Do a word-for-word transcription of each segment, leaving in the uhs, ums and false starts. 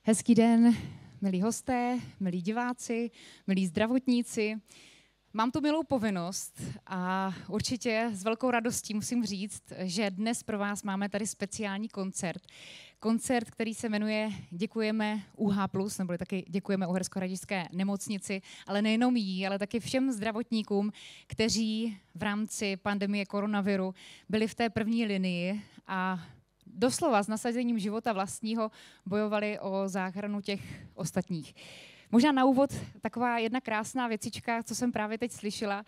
Hezký den, milí hosté, milí diváci, milí zdravotníci. Mám tu milou povinnost a určitě s velkou radostí musím říct, že dnes pro vás máme tady speciální koncert. Koncert, který se jmenuje Děkujeme U H plus, nebo taky děkujeme Uherskohradišťské nemocnici, ale nejenom jí, ale taky všem zdravotníkům, kteří v rámci pandemie koronaviru byli v té první linii a doslova s nasazením života vlastního bojovali o záchranu těch ostatních. Možná na úvod taková jedna krásná věcička, co jsem právě teď slyšela,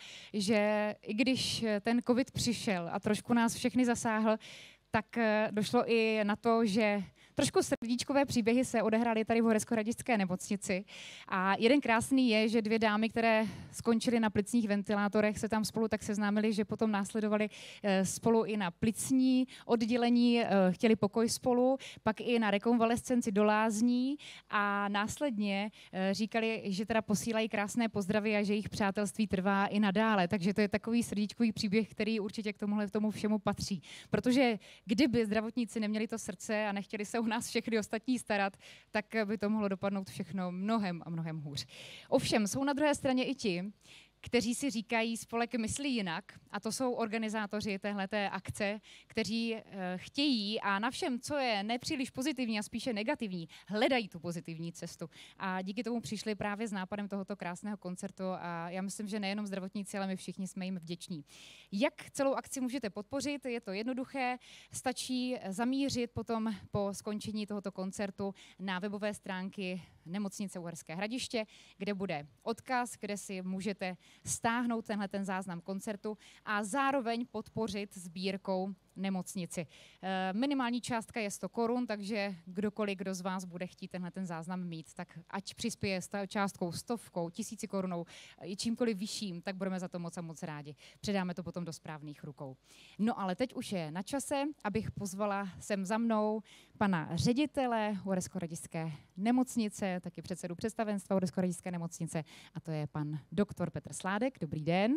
že i když ten covid přišel a trošku nás všechny zasáhl, tak došlo i na to, že trošku srdíčkové příběhy se odehrály tady v Uherskohradišťské nemocnici. A jeden krásný je, že dvě dámy, které skončily na plicních ventilátorech, se tam spolu tak seznámily, že potom následovali spolu i na plicní oddělení, chtěli pokoj spolu, pak i na rekonvalescenci do lázní a následně říkali, že teda posílají krásné pozdravy a že jejich přátelství trvá i nadále. Takže to je takový srdíčkový příběh, který určitě k tomuhle k tomu všemu patří. Protože kdyby zdravotníci neměli to srdce a nechtěli se u nás všechny ostatní starat, tak by to mohlo dopadnout všechno mnohem a mnohem hůř. Ovšem, jsou na druhé straně i ti, kteří si říkají, spolek myslí jinak, a to jsou organizátoři téhleté akce, kteří e, chtějí a na všem, co je nepříliš pozitivní a spíše negativní, hledají tu pozitivní cestu. A díky tomu přišli právě s nápadem tohoto krásného koncertu a já myslím, že nejenom zdravotníci, ale my všichni jsme jim vděční. Jak celou akci můžete podpořit? Je to jednoduché, stačí zamířit potom po skončení tohoto koncertu na webové stránky Nemocnice Uherské Hradiště, kde bude odkaz, kde si můžete stáhnout tenhle ten záznam koncertu a zároveň podpořit sbírkou nemocnici. E, minimální částka je sto korun, takže kdokoliv, kdo z vás bude chtít tenhle ten záznam mít, tak ať přispěje s částkou stovkou, tisíci korunou, i čímkoliv vyšším, tak budeme za to moc a moc rádi. Předáme to potom do správných rukou. No ale teď už je na čase, abych pozvala sem za mnou pana ředitele Uherskohradišťské nemocnice, taky předsedu představenstva Uherskohradišťské nemocnice, a to je pan doktor Petr Sládek. Dobrý den.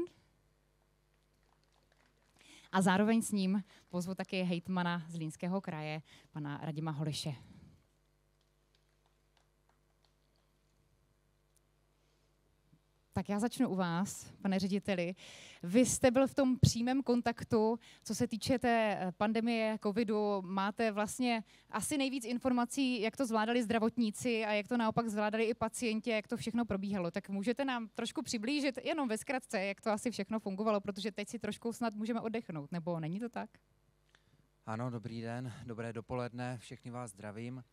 A zároveň s ním pozvu taky hejtmana Zlínského kraje, pana Radima Holiše. Tak já začnu u vás, pane řediteli. Vy jste byl v tom přímém kontaktu, co se týče té pandemie covidu. Máte vlastně asi nejvíc informací, jak to zvládali zdravotníci a jak to naopak zvládali i pacienti, jak to všechno probíhalo. Tak můžete nám trošku přiblížit, jenom ve zkratce, jak to asi všechno fungovalo, protože teď si trošku snad můžeme oddechnout, nebo není to tak? Ano, dobrý den, dobré dopoledne, všechny vás zdravím.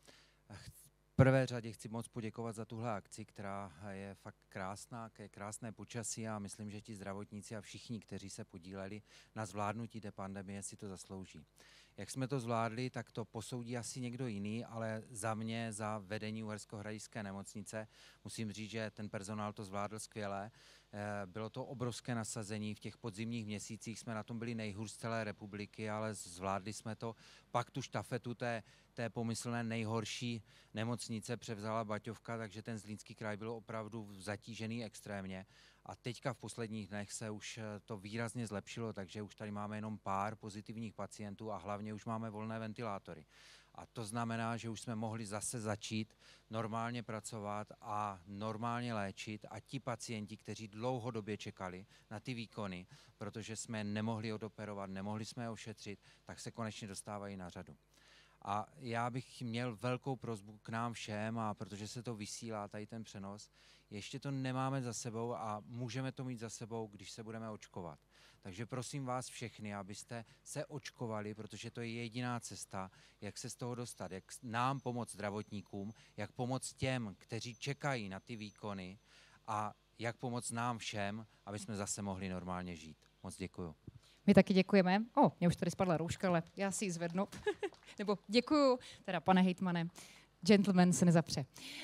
V prvé řadě chci moc poděkovat za tuhle akci, která je fakt krásná, je krásné počasí a myslím, že ti zdravotníci a všichni, kteří se podíleli na zvládnutí té pandemie, si to zaslouží. Jak jsme to zvládli, tak to posoudí asi někdo jiný, ale za mě, za vedení Uherskohradišťské nemocnice, musím říct, že ten personál to zvládl skvěle. Bylo to obrovské nasazení, v těch podzimních měsících jsme na tom byli nejhůř z celé republiky, ale zvládli jsme to. Pak tu štafetu té, té pomyslné nejhorší nemocnice převzala Baťovka, takže ten Zlínský kraj byl opravdu zatížený extrémně. A teďka v posledních dnech se už to výrazně zlepšilo, takže už tady máme jenom pár pozitivních pacientů a hlavně už máme volné ventilátory. A to znamená, že už jsme mohli zase začít normálně pracovat a normálně léčit a ti pacienti, kteří dlouhodobě čekali na ty výkony, protože jsme nemohli odoperovat, nemohli jsme je ošetřit, tak se konečně dostávají na řadu. A já bych měl velkou prosbu k nám všem, a protože se to vysílá, tady ten přenos, ještě to nemáme za sebou a můžeme to mít za sebou, když se budeme očkovat. Takže prosím vás všechny, abyste se očkovali, protože to je jediná cesta, jak se z toho dostat, jak nám pomoct zdravotníkům, jak pomoct těm, kteří čekají na ty výkony a jak pomoct nám všem, aby jsme zase mohli normálně žít. Moc děkuju. My taky děkujeme. O, mě už tady spadla rouška, ale já si ji zvednu. Nebo děkuju, teda pane hejtmane. Gentleman se nezapře.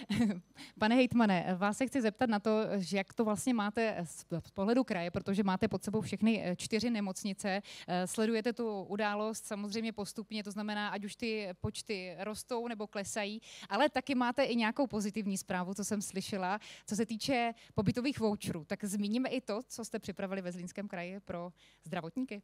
Pane hejtmane, vás se chci zeptat na to, že jak to vlastně máte z pohledu kraje, protože máte pod sebou všechny čtyři nemocnice, sledujete tu událost samozřejmě postupně, to znamená, ať už ty počty rostou nebo klesají, ale taky máte i nějakou pozitivní zprávu, co jsem slyšela, co se týče pobytových voucherů. Tak zmíníme i to, co jste připravili ve Zlínském kraji pro zdravotníky.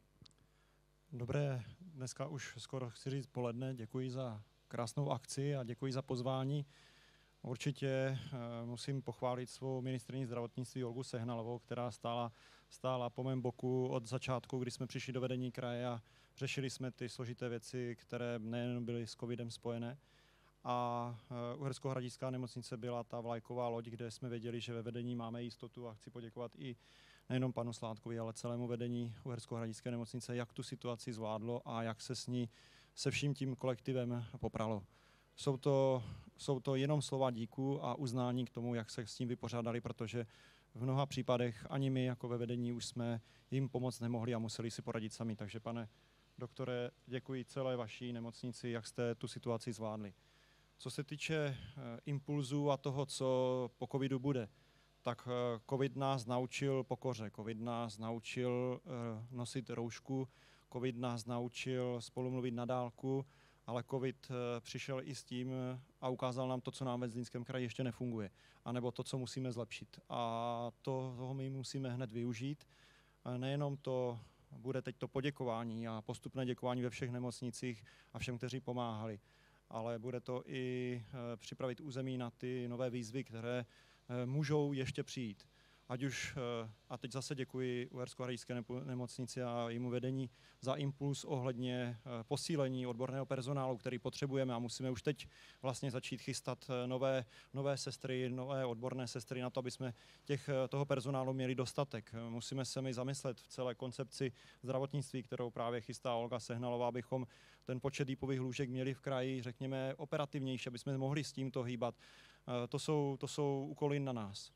Dobré, dneska už skoro chci říct poledne, děkuji za krásnou akci a děkuji za pozvání. Určitě musím pochválit svou ministryni zdravotnictví Olgu Sehnalovou, která stála, stála po mém boku od začátku, kdy jsme přišli do vedení kraje a řešili jsme ty složité věci, které nejen byly s covidem spojené. A Uherskohradišťská nemocnice byla ta vlajková loď, kde jsme věděli, že ve vedení máme jistotu, a chci poděkovat i nejenom panu Sládkovi, ale celému vedení Uherskohradišťské nemocnice, jak tu situaci zvládlo a jak se s ní se vším tím kolektivem popralo. Jsou to, jsou to jenom slova díku a uznání k tomu, jak se s tím vypořádali, protože v mnoha případech ani my jako ve vedení už jsme jim pomoct nemohli a museli si poradit sami. Takže pane doktore, děkuji celé vaší nemocnici, jak jste tu situaci zvládli. Co se týče impulzů a toho, co po covidu bude, tak covid nás naučil pokoře, covid nás naučil nosit roušku, covid nás naučil spolu mluvit na dálku, ale covid přišel i s tím a ukázal nám to, co nám ve Zlínském kraji ještě nefunguje, anebo to, co musíme zlepšit. A to, toho my musíme hned využít. Nejenom to bude teď to poděkování a postupné děkování ve všech nemocnicích a všem, kteří pomáhali, ale bude to i připravit území na ty nové výzvy, které můžou ještě přijít. Ať už, a teď zase děkuji Uherskohradišťské nemocnici a jejímu vedení za impuls ohledně posílení odborného personálu, který potřebujeme a musíme už teď vlastně začít chystat nové, nové sestry, nové odborné sestry na to, aby jsme těch, toho personálu měli dostatek. Musíme se mi zamyslet v celé koncepci zdravotnictví, kterou právě chystá Olga Sehnalová, abychom ten počet dýpových lůžek měli v kraji, řekněme, operativnější, aby jsme mohli s tímto hýbat. To jsou, to jsou úkoly na nás.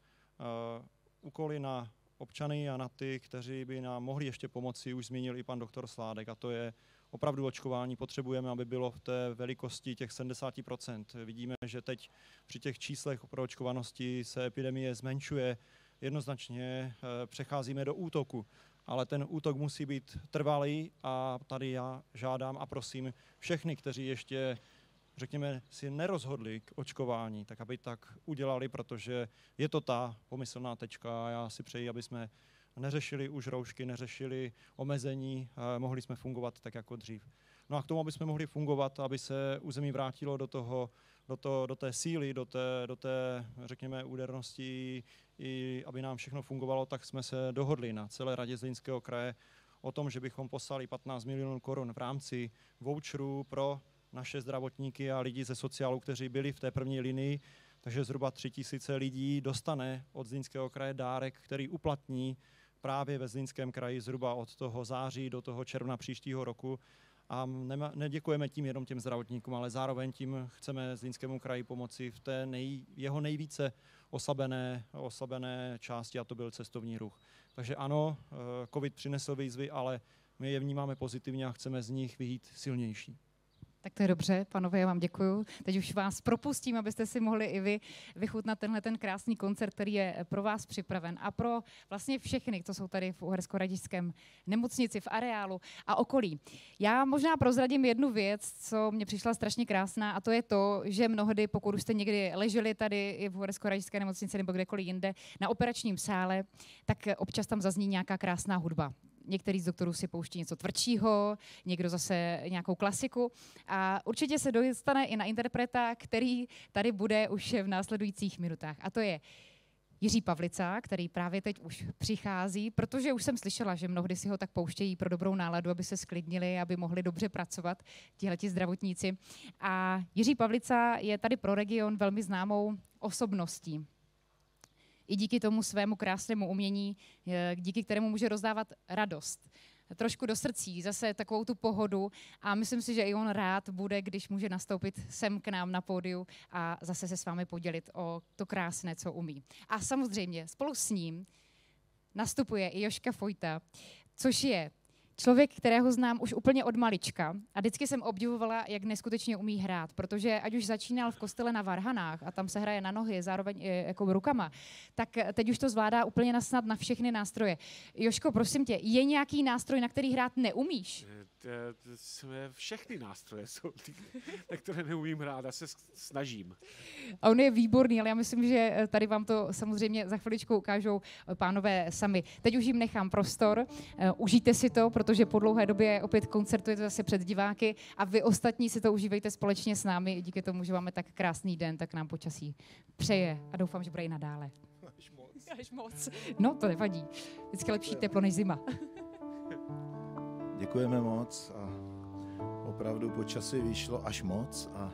Úkoly na občany a na ty, kteří by nám mohli ještě pomoci, už zmínil i pan doktor Sládek, a to je opravdu očkování. Potřebujeme, aby bylo v té velikosti těch sedmdesát procent. Vidíme, že teď při těch číslech pro očkovanosti se epidemie zmenšuje, jednoznačně přecházíme do útoku, ale ten útok musí být trvalý a tady já žádám a prosím všechny, kteří ještě řekněme, si nerozhodli k očkování, tak aby tak udělali, protože je to ta pomyslná tečka a já si přeji, aby jsme neřešili už roušky, neřešili omezení, mohli jsme fungovat tak jako dřív. No a k tomu, aby jsme mohli fungovat, aby se území vrátilo do toho, do, to, do té síly, do té, do té, řekněme, údernosti, i aby nám všechno fungovalo, tak jsme se dohodli na celé radě Zlínského kraje o tom, že bychom poslali patnáct milionů korun v rámci voucherů pro naše zdravotníky a lidi ze sociálu, kteří byli v té první linii, takže zhruba tři tisíce lidí dostane od Zlínského kraje dárek, který uplatní právě ve Zlínském kraji zhruba od toho září do toho června příštího roku. A nema, neděkujeme tím jenom těm zdravotníkům, ale zároveň tím chceme Zlínskému kraji pomoci v té nej, jeho nejvíce oslabené, oslabené části, a to byl cestovní ruch. Takže ano, covid přinesl výzvy, ale my je vnímáme pozitivně a chceme z nich vyjít silnější. Tak to je dobře, panové, já vám děkuju. Teď už vás propustím, abyste si mohli i vy vychutnat tenhle ten krásný koncert, který je pro vás připraven a pro vlastně všechny, co jsou tady v Uherskohradišťském nemocnici, v areálu a okolí. Já možná prozradím jednu věc, co mě přišla strašně krásná, a to je to, že mnohdy, pokud už jste někdy leželi tady i v Uherskohradišťské nemocnici nebo kdekoliv jinde na operačním sále, tak občas tam zazní nějaká krásná hudba. Některý z doktorů si pouští něco tvrdšího, někdo zase nějakou klasiku a určitě se dostane i na interpreta, který tady bude už v následujících minutách. A to je Jiří Pavlica, který právě teď už přichází, protože už jsem slyšela, že mnohdy si ho tak pouštějí pro dobrou náladu, aby se sklidnili, aby mohli dobře pracovat tihleti zdravotníci. A Jiří Pavlica je tady pro region velmi známou osobností. I díky tomu svému krásnému umění, díky kterému může rozdávat radost. Trošku do srdcí, zase takovou tu pohodu a myslím si, že i on rád bude, když může nastoupit sem k nám na pódiu a zase se s vámi podělit o to krásné, co umí. A samozřejmě spolu s ním nastupuje i Jožka Fojta, což je člověk, kterého znám už úplně od malička a vždycky jsem obdivovala, jak neskutečně umí hrát, protože ať už začínal v kostele na Varhanách a tam se hraje na nohy, zároveň i jako rukama, tak teď už to zvládá úplně na snad na všechny nástroje. Jožko, prosím tě, je nějaký nástroj, na který hrát neumíš? Všechny nástroje jsou ty, na které neumím hrát a se snažím. A on je výborný, ale já myslím, že tady vám to samozřejmě za chviličku ukážou pánové sami. Teď už jim nechám prostor, užijte si to, protože po dlouhé době opět koncertujete zase před diváky a vy ostatní si to užívejte společně s námi. Díky tomu, že máme tak krásný den, tak nám počasí přeje a doufám, že bude i nadále. Až moc. Až moc. No, to nevadí. Vždycky lepší teplo než zima. Děkujeme moc a opravdu počasí vyšlo až moc a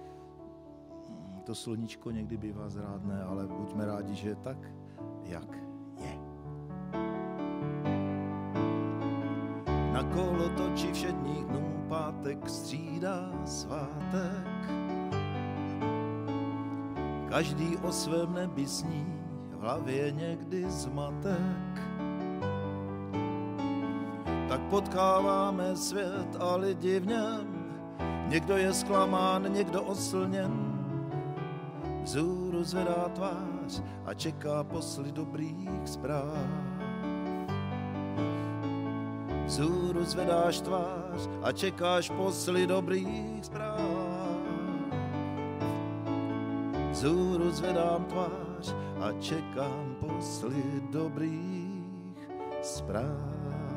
to sluníčko někdy bývá zrádné, ale buďme rádi, že je tak, jak je. Na kolo točí všedních dnů, pátek střídá svátek. Každý o svém nebi sní, v hlavě někdy zmatek. Tak potkáváme svět a lidi v něm, někdo je zklamán, někdo oslněn. Vzhůru zvedá tvář a čeká posly dobrých zpráv. Vzhůru zvedáš tvář a čekáš posly dobrých zpráv. Vzhůru zvedám tvář a čekám posly dobrých zpráv.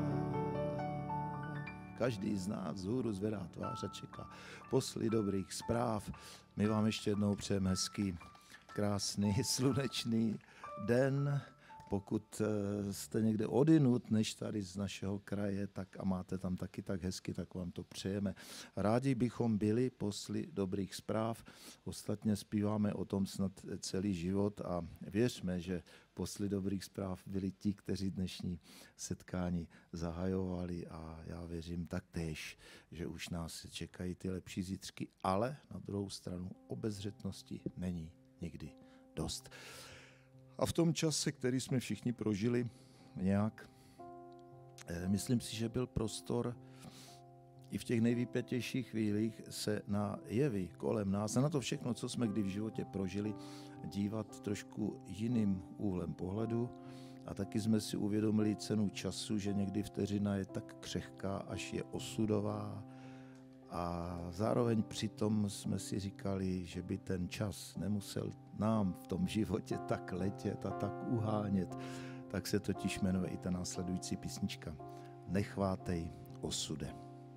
Každý z nás vzhůru zvedá tvář a čeká posly dobrých zpráv. My vám ještě jednou přejeme hezký, krásný, slunečný den. Pokud jste někde odinut než tady z našeho kraje, tak a máte tam taky tak hezky, tak vám to přejeme. Rádi bychom byli posly dobrých zpráv. Ostatně zpíváme o tom snad celý život a věřme, že posly dobrých zpráv byli ti, kteří dnešní setkání zahajovali a já věřím taktéž, že už nás čekají ty lepší zítřky, ale na druhou stranu obezřetnosti není nikdy dost. A v tom čase, který jsme všichni prožili nějak, myslím si, že byl prostor i v těch nejvypjatějších chvílích se na jevy kolem nás a na to všechno, co jsme kdy v životě prožili, dívat trošku jiným úhlem pohledu. A taky jsme si uvědomili cenu času, že někdy vteřina je tak křehká, až je osudová. A zároveň přitom jsme si říkali, že by ten čas nemusel nám v tom životě tak letět a tak uhánět. Tak se totiž jmenuje i ta následující písnička. Nechvátej osude.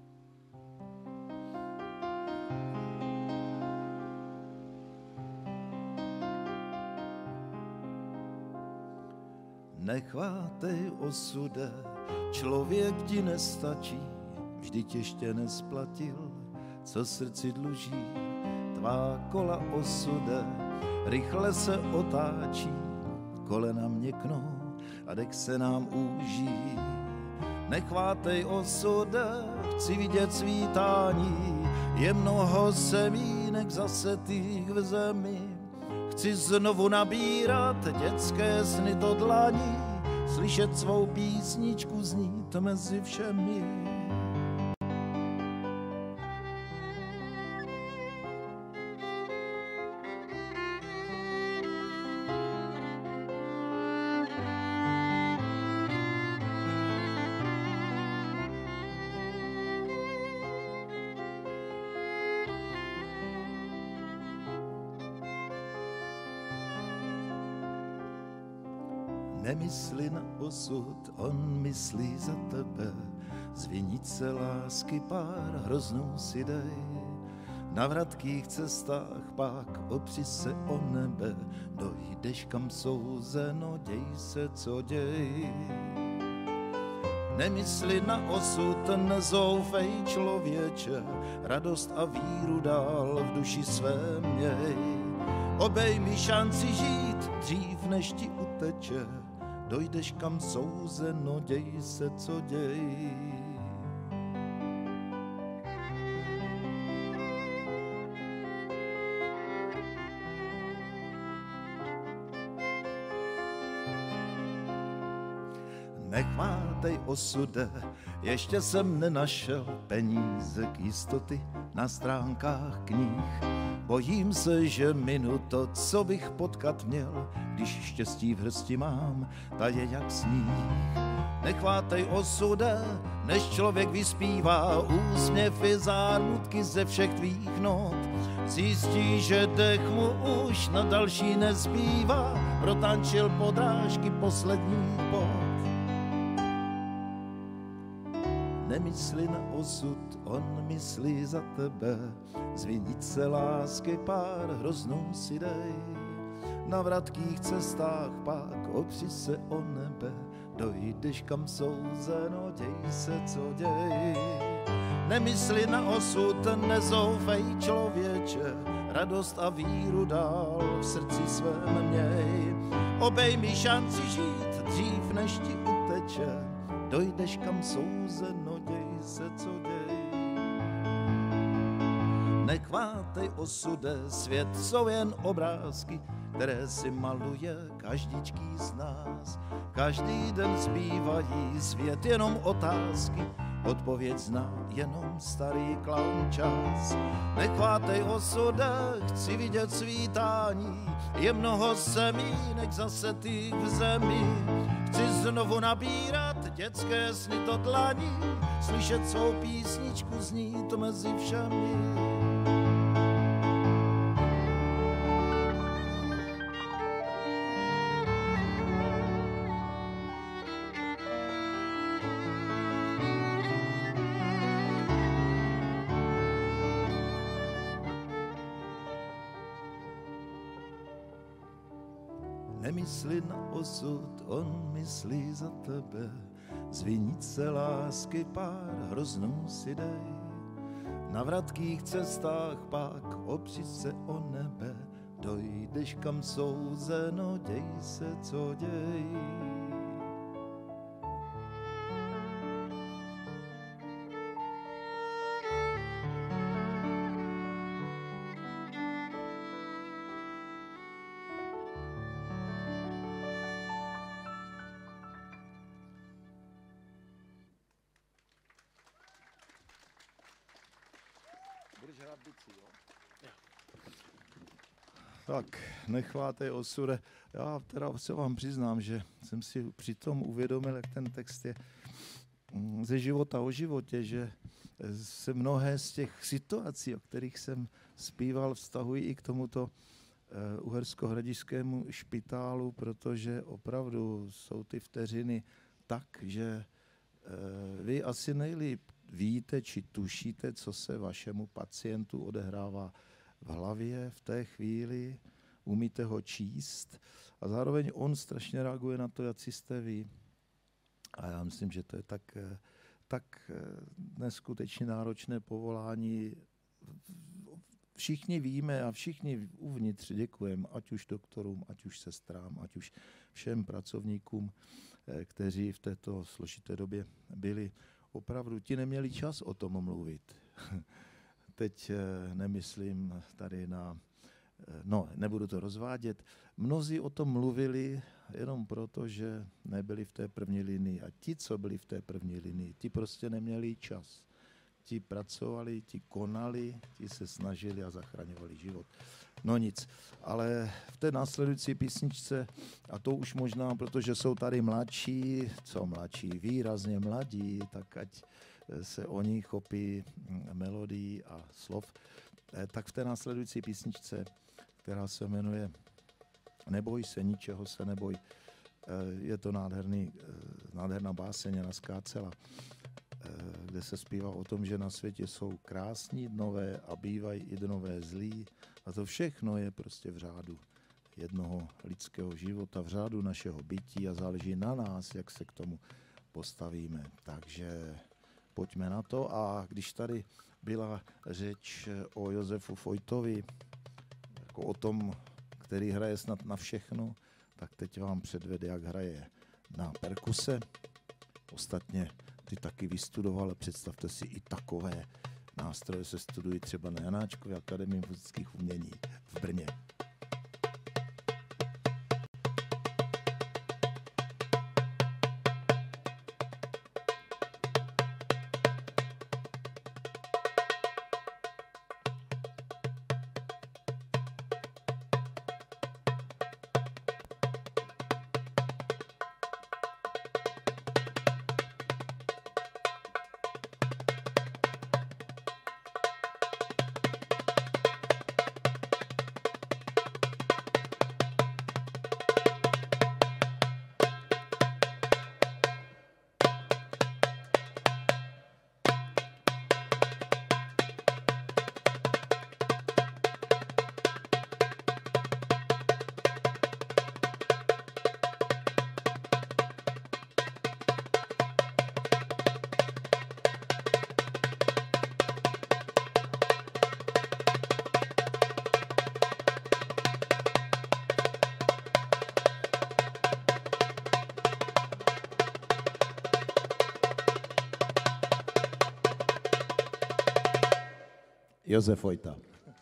Nechvátej osude, člověk ti nestačí, vždyť ještě nesplatil, co srdci dluží. Tvá kola osude, rychle se otáčí, kolena měknou a dech se nám úží. Nechvátej osude, chci vidět svítání, je mnoho semínek zasetých v zemi. Chci znovu nabírat dětské sny do dlaní, slyšet svou písničku znít mezi všemi. Nemysli na osud, on myslí za tebe. Z vinice lásky pár hroznů si dej. Na vratkých cestách pak opři se o nebe. Dojdeš kam souzeno, děj se co děj. Nemysli na osud, nezoufej člověče. Radost a víru dál v duši své měj. Obejmi šanci žít, dřív než ti uteče. Dojdeš kam souzeno, děj se co děj. Nechvátej osude, ještě jsem nenašel peníze k jistoty na stránkách knih. Bojím se, že minu to, co bych potkat měl, když štěstí v hrsti mám, ta je jak sníh. Nechvátej osude, než člověk vyspívá úsměvy, zármutky ze všech tvých not. Zjistí, že dech mu už na další nezbývá, protančil podrážky posledních bod. Nemysli na osud, on myslí za tebe. Z vinice lásky pár hroznou si dej. Na vratkých cestách pak opři se o nebe. Dojdeš kam souzeno, děj se, co děj. Nemysli na osud, nezoufej člověče. Radost a víru dál v srdci svém měj. Obejmi šanci žít dřív, než ti uteče. Dojdeš kam souzeno, děj se, co děj. Nechvátej osude, svět jsou jen obrázky, které si maluje každičký z nás. Každý den zbývají svět jenom otázky, odpověď zná jenom starý klaun čas. Nechvátej osude, chci vidět svítání, je mnoho semínek zase ty v zemi. Chci znovu nabírat dětské sny do dlaní, slyšet svou písničku znít mezi všemi. Nemysli na osud, on myslí za tebe. Z vinice lásky pár hroznou si dej. Na vratkých cestách pak opři se o nebe. Dojdeš kam souzeno, děj se, co děj. Tak, nechvátej osude. Já teda se vám přiznám, že jsem si přitom uvědomil, jak ten text je ze života o životě, že se mnohé z těch situací, o kterých jsem zpíval, vztahují i k tomuto uhersko-hradišskému špitálu, protože opravdu jsou ty vteřiny tak, že vy asi nejlíp víte, či tušíte, co se vašemu pacientu odehrává v hlavě v té chvíli, umíte ho číst a zároveň on strašně reaguje na to, jak jste vy. A já myslím, že to je tak, tak neskutečně náročné povolání. Všichni víme a všichni uvnitř děkujeme, ať už doktorům, ať už sestrám, ať už všem pracovníkům, kteří v této složité době byli. Opravdu ti neměli čas o tom mluvit. Teď nemyslím tady na, no nebudu to rozvádět, mnozí o tom mluvili jenom proto, že nebyli v té první linii. A ti, co byli v té první linii, ti prostě neměli čas. Ti pracovali, ti konali, ti se snažili a zachraňovali život. No nic, ale v té následující písničce, a to už možná, protože jsou tady mladší, co mladší, výrazně mladí, tak ať se oni chopí melodií a slov, tak v té následující písničce, která se jmenuje Neboj se, ničeho se neboj, je to nádherný, nádherná báseň Jana Skácela, kde se zpívá o tom, že na světě jsou krásní dnové a bývají i dnové zlí. A to všechno je prostě v řádu jednoho lidského života, v řádu našeho bytí a záleží na nás, jak se k tomu postavíme. Takže pojďme na to. A když tady byla řeč o Josefu Vojtovi, jako o tom, který hraje snad na všechno, tak teď vám předvede, jak hraje na perkuse. Ostatně ty taky vystudoval, ale představte si, i takové nástroje se studují třeba na Janáčkově akademii muzických umění v Brně. Josef Vojta.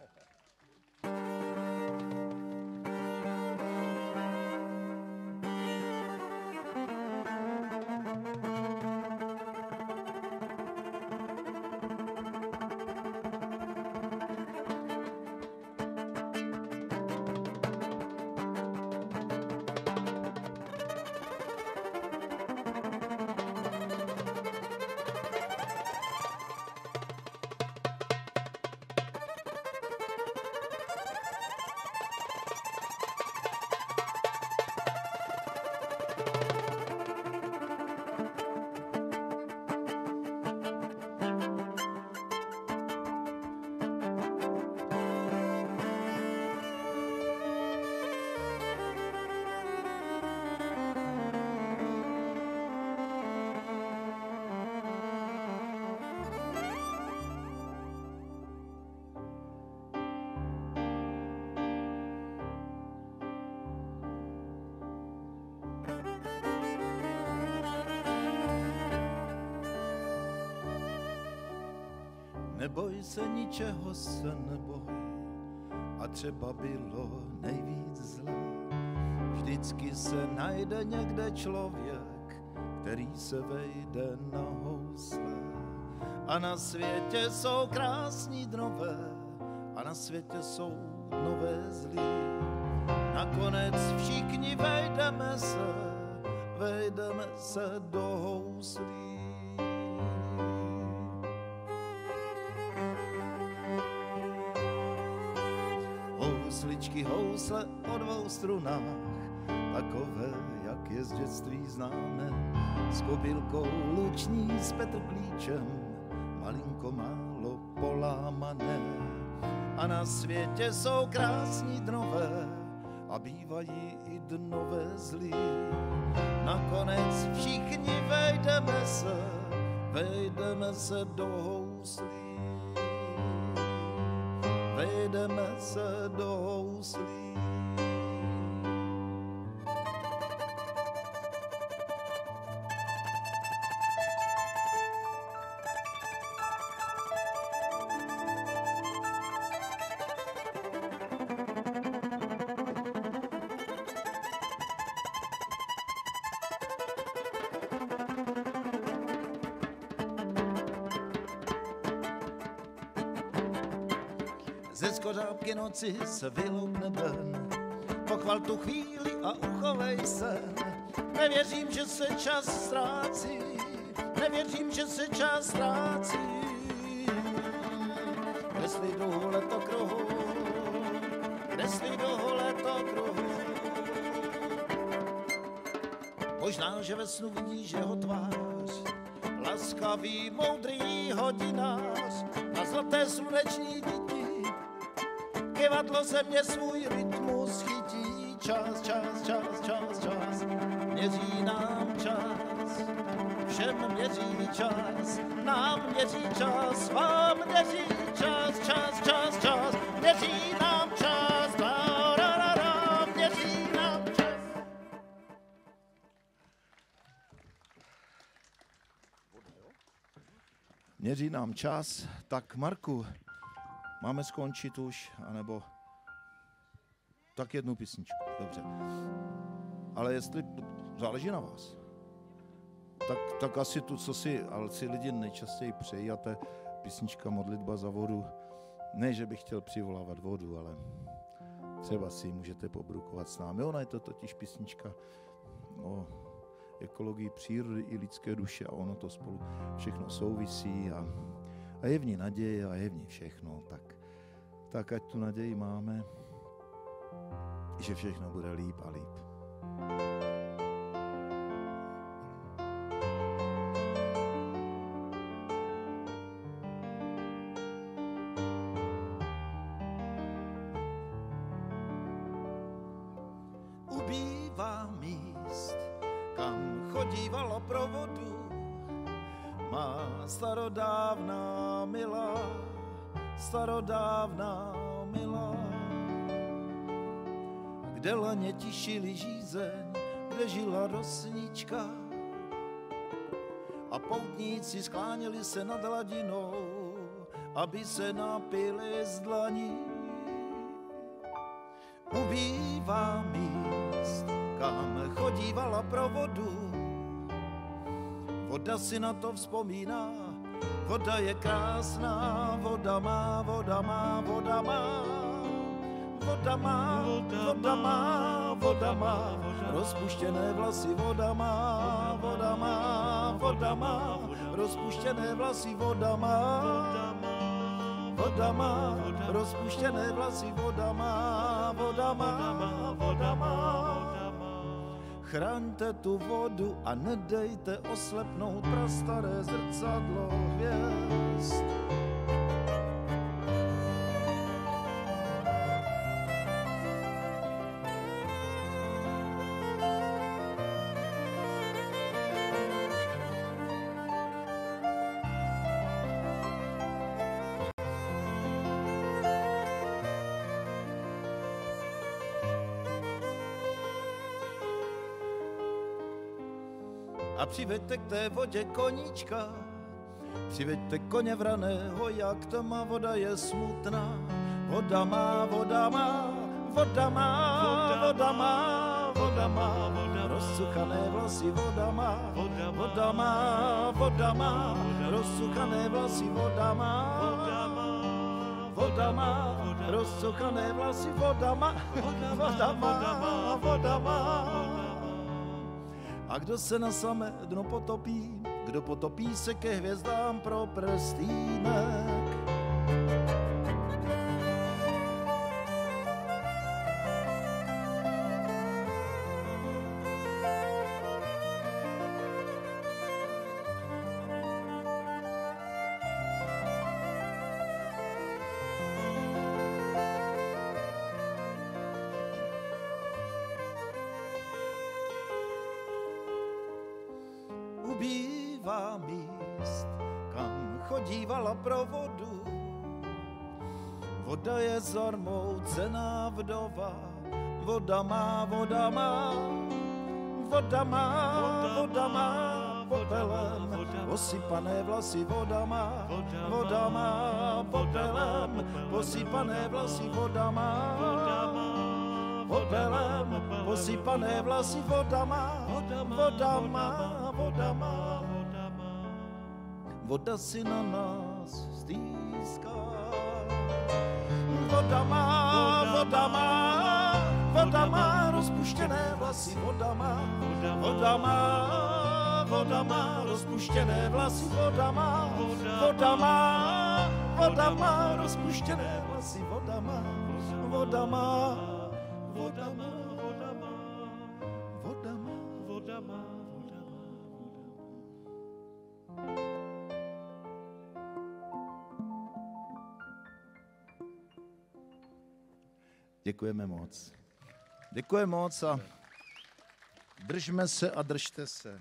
Neboj se, ničeho se neboj, a třeba bylo nejvíc zlé. Vždycky se najde někde člověk, který se vejde na housle. A na světě jsou krásní dnové, a na světě jsou nové zlí. Nakonec všichni vejdeme se, vejdeme se do houslí. Housličky, housle o dvou strunách, takové, jak je z dětství známe, s kobylkou luční, s petrklíčem, malinko málo polámané. A na světě jsou krásní dnové a bývají i dnové zlí. Nakonec všichni vejdeme se, vejdeme se do houslí. Vejdeme se do houslí. Ze skořápky noci se vyloupne den, pochval tu chvíli a uchovej se. Nevěřím, že se čas ztrácí, nevěřím, že se čas ztrácí. Jestli jdu letokruhu, jestli jdu letokruhu. Možná, že ve snu vidíš jeho tvář, laskavý, moudrý hodinář na zlaté sluneční díti. Kivadlo země svůj rytmus chytí, čas, čas, čas, čas, čas, měří nám čas, všem měří čas, nám měří čas, vám měří čas, čas, čas, čas, měří nám čas, la, la, la, la, měří nám čas. Měří nám čas, tak Marku, máme skončit už, anebo tak jednu písničku, dobře. Ale jestli záleží na vás, tak, tak asi tu, co si, ale si lidi nejčastěji přejí, a to je písnička Modlitba za vodu. Ne, že bych chtěl přivolávat vodu, ale třeba si můžete pobrukovat s námi. Ona je to totiž písnička o ekologii přírody i lidské duše a ono to spolu všechno souvisí a A je v ní naděje a je v ní všechno, tak, tak ať tu naději máme, že všechno bude líp a líp. Ubývá míst, kam chodívalo pro vodu má starodávná milá, starodávná milá. Kde laně tišili žízeň, kde žila rosnička a poutníci skláněli se nad hladinou aby se napili z dlaní. Ubývá míst, kam chodívala pro vodu. Voda si na to vzpomíná, voda je krásná, voda má, voda má, voda má. Voda má, voda má, voda má, rozpuštěné vlasy, voda má, voda má, voda má, rozpuštěné vlasy, voda má. Voda má, rozpuštěné vlasy, voda má, voda má, voda má. Chraňte tu vodu a nedejte oslepnout prastaré zrcadlo hvězd. A přiveďte k té vodě koníčka, přiveďte koně vraného, jak tma, voda je smutná. Voda má, voda má, voda má, voda má, voda má, rozcuchané vlasy, voda má, voda má, voda má, rozcuchané vlasy, voda má, voda má, rozcuchané vlasy, voda má, voda má, voda má. A kdo se na samé dno potopí, kdo potopí se ke hvězdám pro prstýnek. Ubývá míst, kam chodívala pro vodu. Voda je zarmoucená vdova, voda má, voda má, voda má, voda má, popelem posypané vlasy, voda má, voda má, popelem posypané vlasy, voda má, popelem posypané vlasy, voda má, voda má, voda má, voda si na nás stýská. Voda má, voda má, voda má rozpuštěné vlasy, voda má, voda má, voda má rozpuštěné vlasy, voda má, voda má, voda má rozpuštěné vlasy, voda má, voda má, voda má, voda má, voda má, voda má, voda má. Děkujeme moc. Děkujeme moc a držme se a držte se.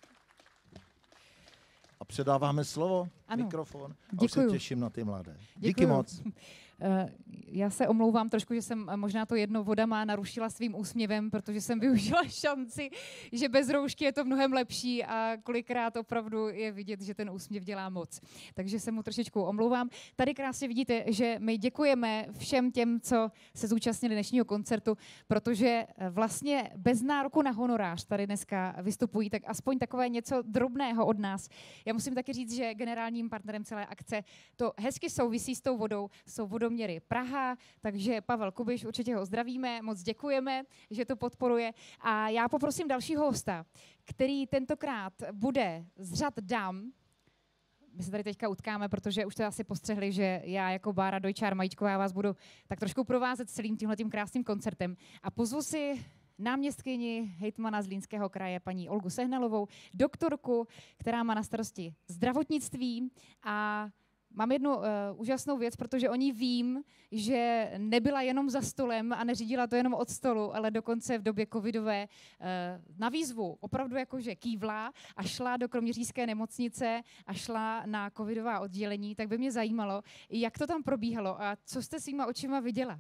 A předáváme slovo, ano. Mikrofon. A už se těším na ty mladé. Díky Děkuju. moc. Já se omlouvám trošku, že jsem možná to jedno voda má narušila svým úsměvem, protože jsem využila šanci, že bez roušky je to mnohem lepší a kolikrát opravdu je vidět, že ten úsměv dělá moc. Takže se mu trošičku omlouvám. Tady krásně vidíte, že my děkujeme všem těm, co se zúčastnili dnešního koncertu, protože vlastně bez nároku na honorář tady dneska vystupují, tak aspoň takové něco drobného od nás. Já musím taky říct, že generálním partnerem celé akce to hezky souvisí s tou vodou, jsou vodoměry Praha, takže Pavel Kubiš, určitě ho zdravíme, moc děkujeme, že to podporuje. A já poprosím dalšího hosta, který tentokrát bude z řad dam. My se tady teďka utkáme, protože už jste asi postřehli, že já jako Bára Dojčár Majíčková vás budu tak trošku provázet celým tímhletím krásným koncertem. A pozvu si náměstkyni hejtmana Zlínského kraje, paní Olgu Sehnalovou, doktorku, která má na starosti zdravotnictví a mám jednu uh, úžasnou věc, protože o ní vím, že nebyla jenom za stolem a neřídila to jenom od stolu, ale dokonce v době covidové uh, na výzvu opravdu jakože kývla a šla do kroměřížské nemocnice a šla na covidová oddělení, tak by mě zajímalo, jak to tam probíhalo a co jste svýma očima viděla.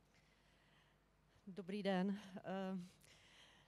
Dobrý den.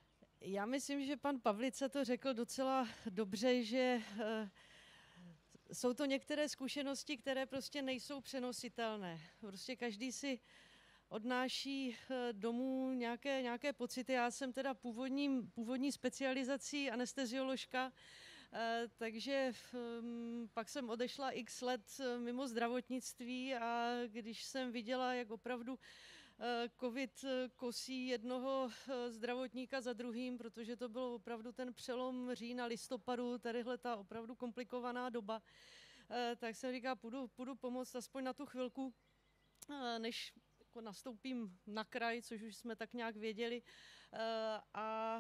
Já myslím, že pan Pavlica to řekl docela dobře, že jsou to některé zkušenosti, které prostě nejsou přenositelné. Prostě každý si odnáší domů nějaké, nějaké pocity. Já jsem teda původním, původní specializací anestezioložka, takže pak jsem odešla x let mimo zdravotnictví a když jsem viděla, jak opravdu covid kosí jednoho zdravotníka za druhým, protože to bylo opravdu ten přelom října, listopadu, tadyhle ta opravdu komplikovaná doba, tak jsem říkala, půjdu, půjdu pomoct aspoň na tu chvilku, než jako nastoupím na kraj, což už jsme tak nějak věděli. A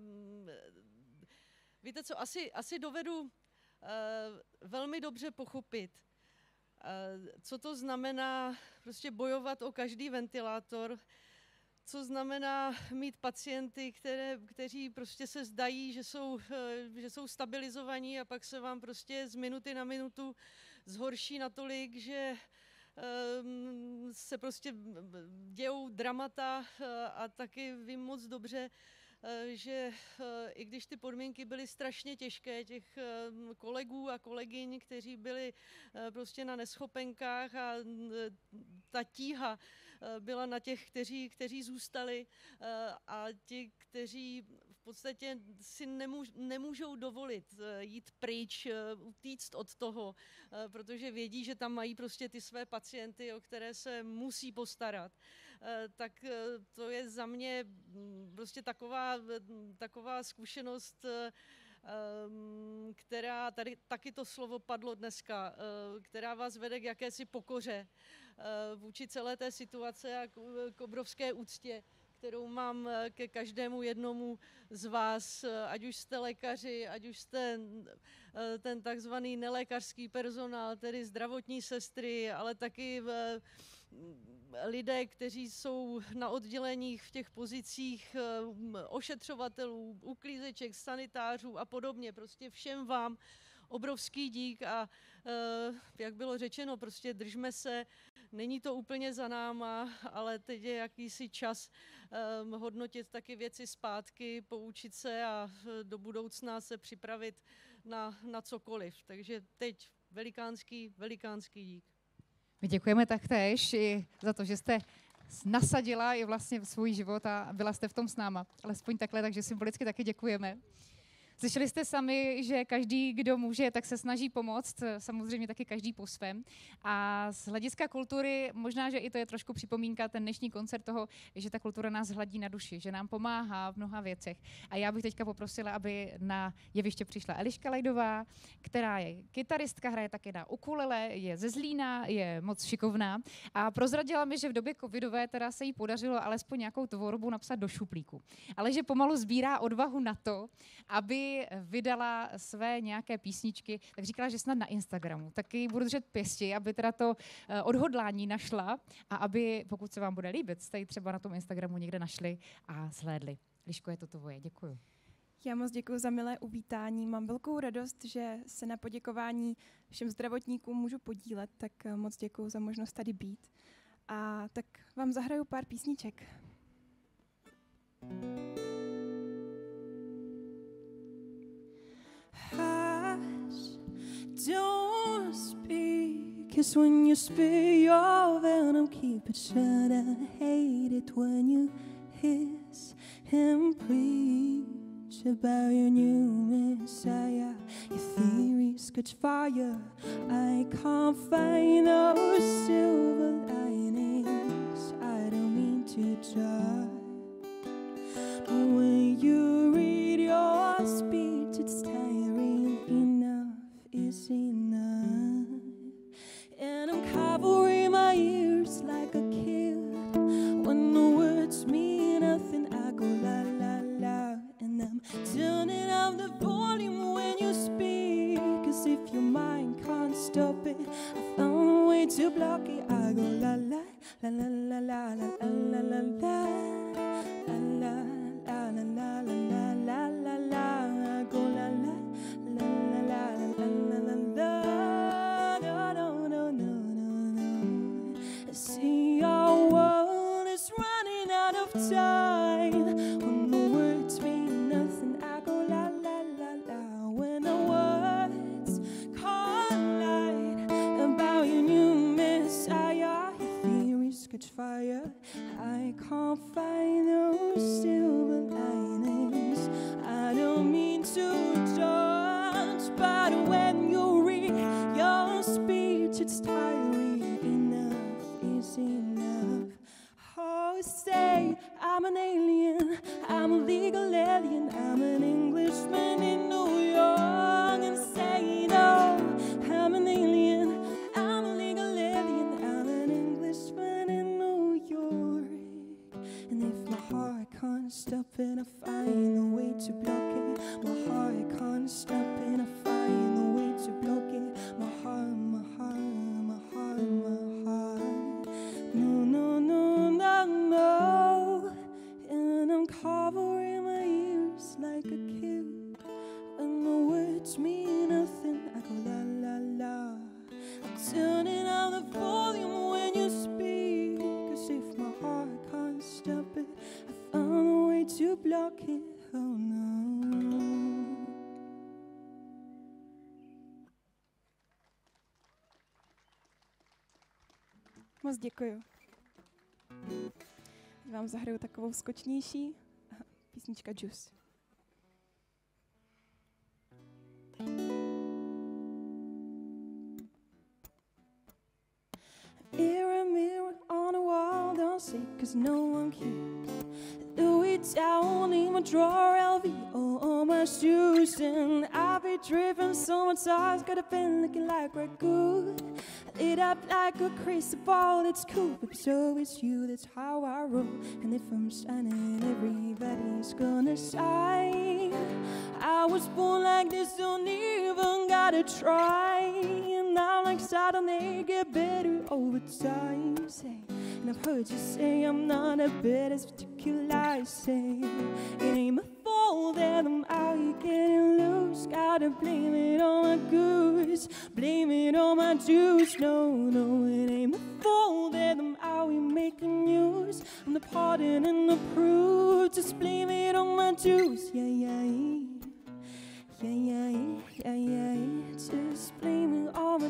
víte co, asi, asi dovedu velmi dobře pochopit, co to znamená prostě bojovat o každý ventilátor, co znamená mít pacienty, které, kteří prostě se zdají, že jsou, že jsou stabilizovaní a pak se vám prostě z minuty na minutu zhorší natolik, že um, se prostě dějou dramata a taky vím moc dobře, že i když ty podmínky byly strašně těžké, těch kolegů a kolegyň, kteří byli prostě na neschopenkách a ta tíha byla na těch, kteří, kteří zůstali a ti, kteří v podstatě si nemůž, nemůžou dovolit jít pryč, utíct od toho, protože vědí, že tam mají prostě ty své pacienty, o které se musí postarat. Tak to je za mě prostě taková, taková zkušenost, která, tady taky to slovo padlo dneska, která vás vede k jakési pokoře vůči celé té situace a k obrovské úctě, kterou mám ke každému jednomu z vás, ať už jste lékaři, ať už jste ten takzvaný nelékařský personál, tedy zdravotní sestry, ale taky lidé, kteří jsou na odděleních v těch pozicích ošetřovatelů, uklízeček, sanitářů a podobně. Prostě všem vám obrovský dík a jak bylo řečeno, prostě držme se. Není to úplně za náma, ale teď je jakýsi čas hodnotit taky věci zpátky, poučit se a do budoucna se připravit na, na cokoliv. Takže teď velikánský, velikánský dík. My děkujeme taktéž i za to, že jste nasadila i vlastně svůj život a byla jste v tom s náma. Alespoň takhle, takže symbolicky taky děkujeme. Slyšeli jste sami, že každý, kdo může, tak se snaží pomoct, samozřejmě taky každý po svém. A z hlediska kultury, možná, že i to je trošku připomínka, ten dnešní koncert toho, že ta kultura nás hladí na duši, že nám pomáhá v mnoha věcech. A já bych teďka poprosila, aby na jeviště přišla Eliška Lajdová, která je kytaristka, hraje taky na ukulele, je ze Zlína, je moc šikovná. A prozradila mi, že v době covidové teda se jí podařilo alespoň nějakou tvorbu napsat do šuplíku. Ale že pomalu sbírá odvahu na to, aby vydala své nějaké písničky, tak říkala, že snad na Instagramu. Taky budu držet pěsti, aby teda to odhodlání našla a aby, pokud se vám bude líbit, jste ji třeba na tom Instagramu někde našli a zhlédli. Liško, je to tvoje. Děkuju. Já moc děkuji za milé uvítání. Mám velkou radost, že se na poděkování všem zdravotníkům můžu podílet, tak moc děkuji za možnost tady být. A tak vám zahraju pár písniček. Hush, don't speak, 'cause when you spill your venom, keep it shut. I hate it when you hiss and preach about your new messiah. Your theories catch fire. I can't find those silver linings. I don't mean to judge, but when you read your speech, it's tiring. Enough is enough, and I'm covering my ears like a kid. When the words mean nothing, I go la la la, and I'm turning up the volume when you speak. 'Cause if your mind can't stop it, I found a way to block it. I go la la la la la la la la la la la la la la la la la la la. I go la la la la la la la la la. No no no no no. See, our world is running out of time. When the words mean nothing, I go la la la la. When the words call My heart can't stop it, I find the way to block it. My heart, my heart, my heart, my heart. No, no, no, no, no. And I'm covering my ears like a kid. When the words mean nothing, I go la la la. I'm turning on the volume when you speak. Cause if my heart can't stop it, I found a way to block it. Oh no. Moc děkuju. Teď vám zahraju takovou skočnější písnička Juice. Mirror, mirror on the wall, don't say cause no one cares. Louis down in my drawer, L V O on my shoes. And I've been driven so much times, got a pen looking like we're good. Lit up like a crazy ball, it's cool, but so it's you, that's how I roll. And if I'm shining, everybody's gonna shine. I was born like this, don't even gotta try. And I'm like Saturday, get better over time, say. And I've heard you say I'm not the best, particular I say. It ain't my fault that I'm out here getting loose. Gotta blame it on my goose, blame it on my juice. No, no, it ain't my fault that I'm out here making news. I'm the pardon and the proof, just blame it on my juice. Yeah, yeah, yeah. Yeah, yeah, yeah, yeah, just blame it on my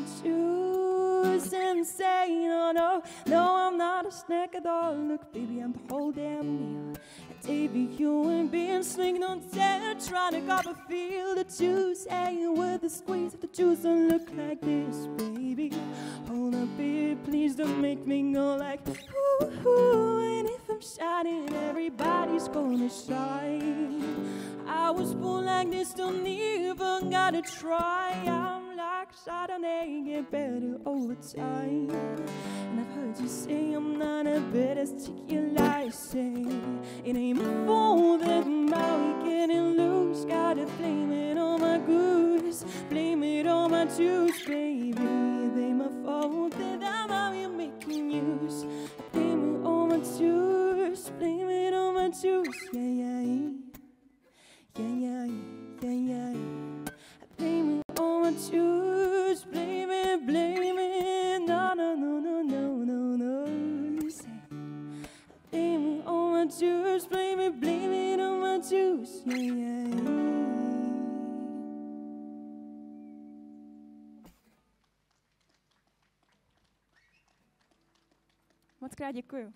juice and say, no, no, no, I'm not a snack at all. Look, baby, I'm the whole damn meal. And baby, you ain't being slick, don't dare try to cop a feel the juice. Hey, with the squeeze of the juice don't look like this, baby. Hold up, baby, please don't make me go like, ooh, ooh. And if I'm shining, everybody's gonna shine. I was born like this, don't even gotta try. I'm like Saturday, get better over time. And I've heard you say I'm not a better stick your life, say. It ain't my fault that I'm out here getting loose. Gotta blame it on my goose, blame it on my juice, baby. It ain't my fault that I'm out here making news. Blame it on my juice, blame it on my juice, yeah, yeah, yeah. Yeah, yeah, yeah, yeah, yeah. Blame it on my juice, blame it, blame it. No, no, no, no, no, no, no. Say, blame it on my juice, blame it, blame it on my juice. Yeah, yeah, yeah. Moc krát děkuju.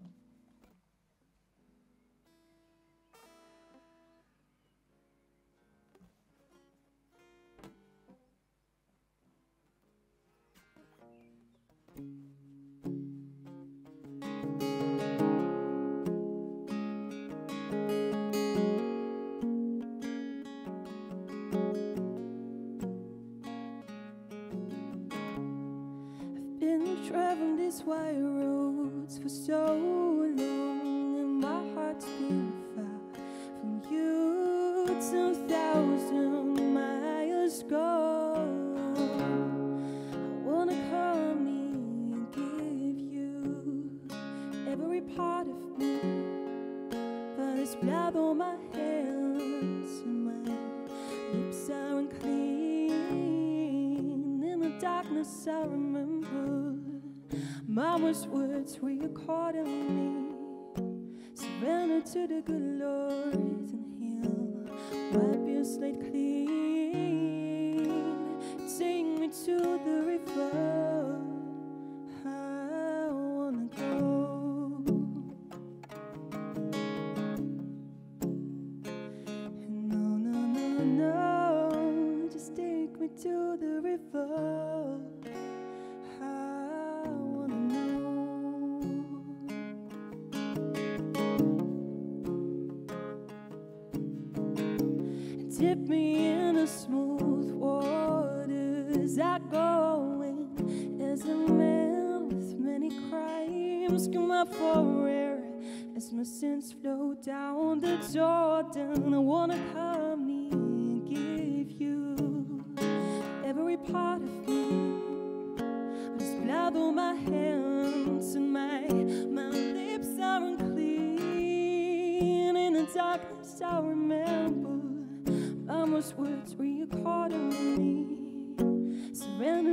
Traveling these wide roads for so long, and my heart's been far from you. Ten thousand miles gone. I wanna come near and give you every part of me, but it's blood on my hands and my lips are unclean. In the darkness I remember Mama's words re-recording me. Surrender to the good Lord and He'll wipe your slate clean. Take me to the river, I wanna go. No, no, no, no, just take me to the river. Dip me in the smooth waters I go in as a man with many crimes. Come up for air as my sins flow down the Jordan. I wanna come near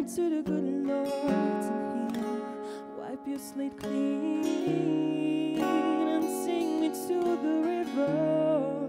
to the good Lord and He'll wipe your slate clean and sing me to the river.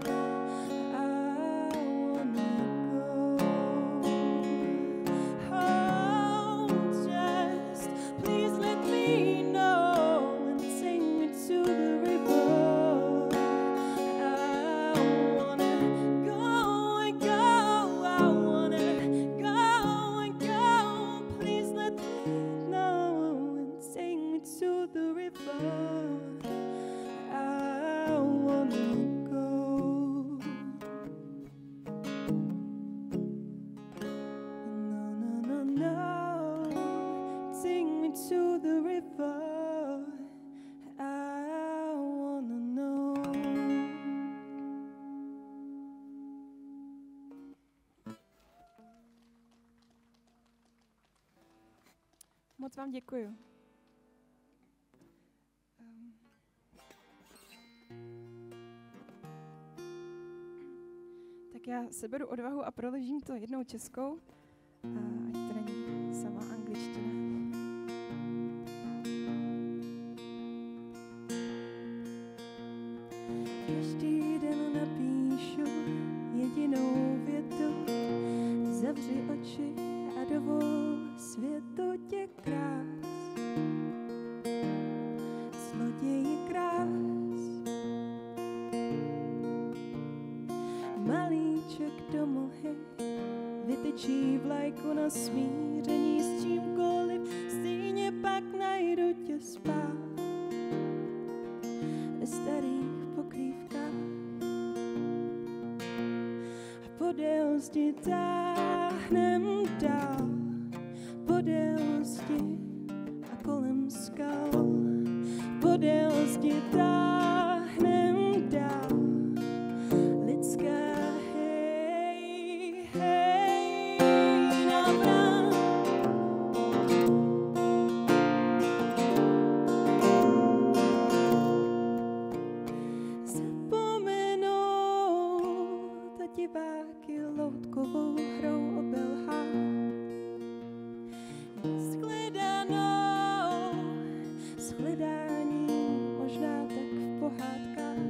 To the river, I wanna know. Moc vám děkuju. Um. Tak já seberu odvahu a proložím to jednou českou, a ať to není sama angličtina. Každý den napíšu jedinou větu, zavři oči a dovol světu tě krás. Zloději krás, malíček do mlhy vytyčí vlajku na smíření s čímkoliv, stejně pak najdu tě spát ve starých pokrývkách a podél zdi táhnem dál, podél zdi a kolem skal, podél zdi táhnem dál, lidská hej, hej, návrat. Zapomenout a diváky loutkovou hrou obelhá. Shledanou, shledání možná tak v pohádkách.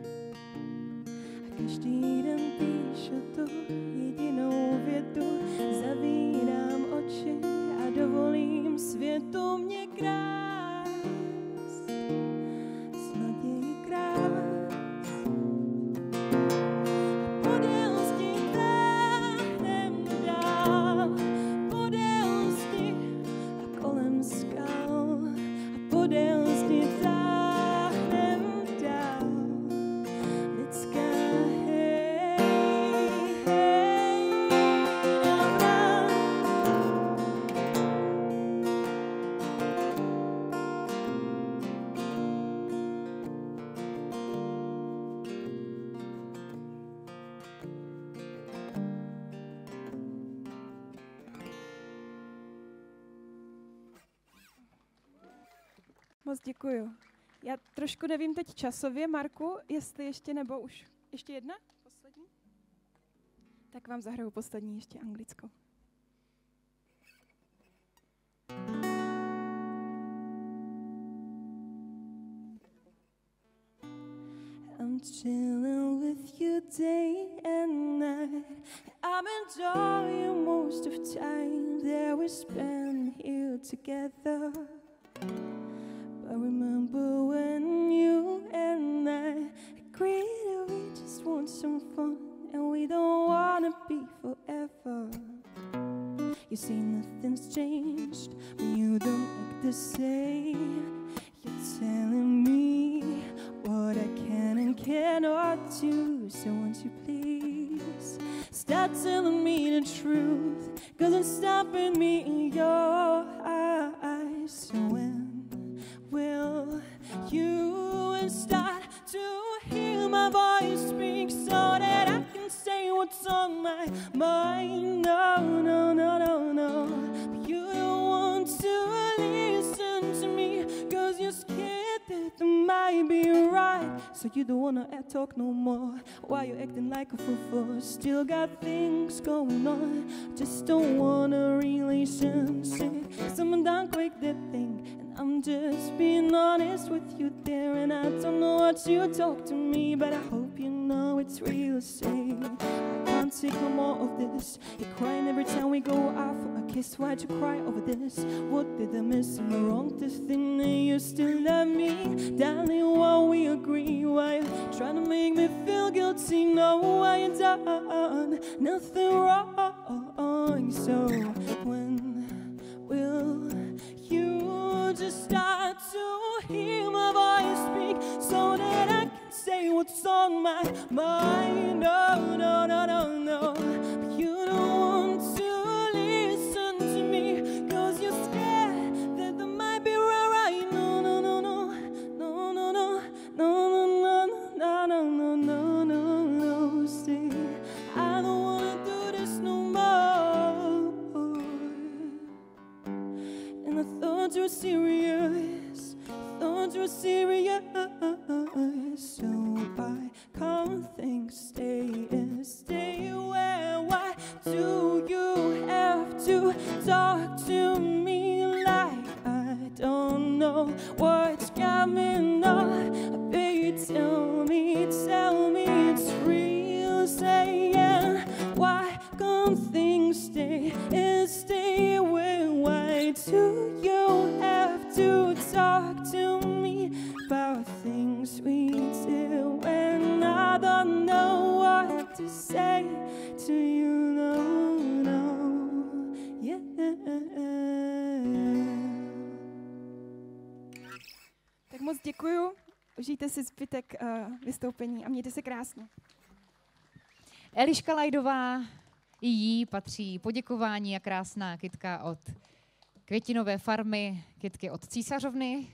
A každý den píšu tu jedinou větu, zavírám oči a dovolím světu mě krást. Zloději krás, podél zdi táhnem dál, podél zdi a kolem skal, a podél zdi táhnem dál, lidská hej, hej, návrat. Moc děkuju. Já trošku nevím teď časově, Marku, jestli ještě nebo už. Ještě jedna? Poslední? Tak vám zahraju poslední ještě anglickou. I'm chilling with you day and night. I'm enjoying you most of time that we spend here together. But remember when you and I agreed that we just want some fun and we don't wanna be forever. You say nothing's changed, but you don't act the same. You're telling me what I can and cannot do. So won't you please stop telling me the truth, 'cause it's stopping me in your eyes. So when will you start to hear my voice speak so that I can say what's on my mind? No, no, no, no, no. But you don't want to listen to me, 'cause you're scared that I might be right. so you don't wanna act, talk no more. Why you acting like a fool for? Still got things going on, just don't want a relationship. Someone done quick that thing, and I'm just being honest with you there. And I don't know what you talk to me, but I hope you know it's real safe. I can't take no more of this. You're crying every time we go out for a kiss. Why'd you cry over this? What did I miss? Am I wrong to think that you still love me? Darling, why we agree? Why you trying to make me feel guilty? No, why you done nothing wrong? So when will you just start to hear my voice speak, so that I can say what's on my mind? No, no, no, no, no. But you don't want to listen to me, cause you're scared that there might be right. No, no, no, no, no, no, no, no, no, no, no, no, no, no, no. See, I don't wanna do this no more. And I thought you were serious, thought you were serious. So why can't things stay and stay where? Why do you have to talk to me like I don't know what's coming on? Baby, tell me, tell me it's real. Saying why can't things stay and stay where? Why do you have to talk to me about things we do when I don't know what to say to you? No, no, yeah. Tak moc děkuju, užijte si zbytek uh, vystoupení a mějte se krásně. Eliška Lajdová, i jí patří poděkování a krásná kytka od květinové farmy, kytky od císařovny.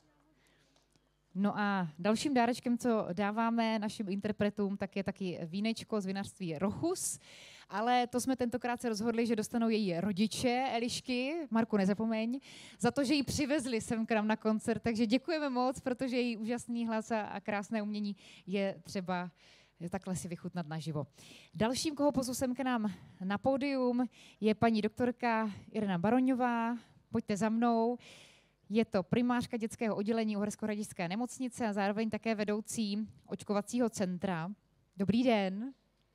No a dalším dárečkem, co dáváme našim interpretům, tak je taky vínečko z vinařství Rochus, ale to jsme tentokrát se rozhodli, že dostanou její rodiče Elišky, Marku, nezapomeň, za to, že ji přivezli sem k nám na koncert, takže děkujeme moc, protože její úžasný hlas a krásné umění je třeba takhle si vychutnat naživo. Dalším, koho pozvu sem k nám na pódium, je paní doktorka Irena Baroňová. Pojďte za mnou. Je to primářka dětského oddělení Uherskohradišťské nemocnice a zároveň také vedoucí očkovacího centra. Dobrý den.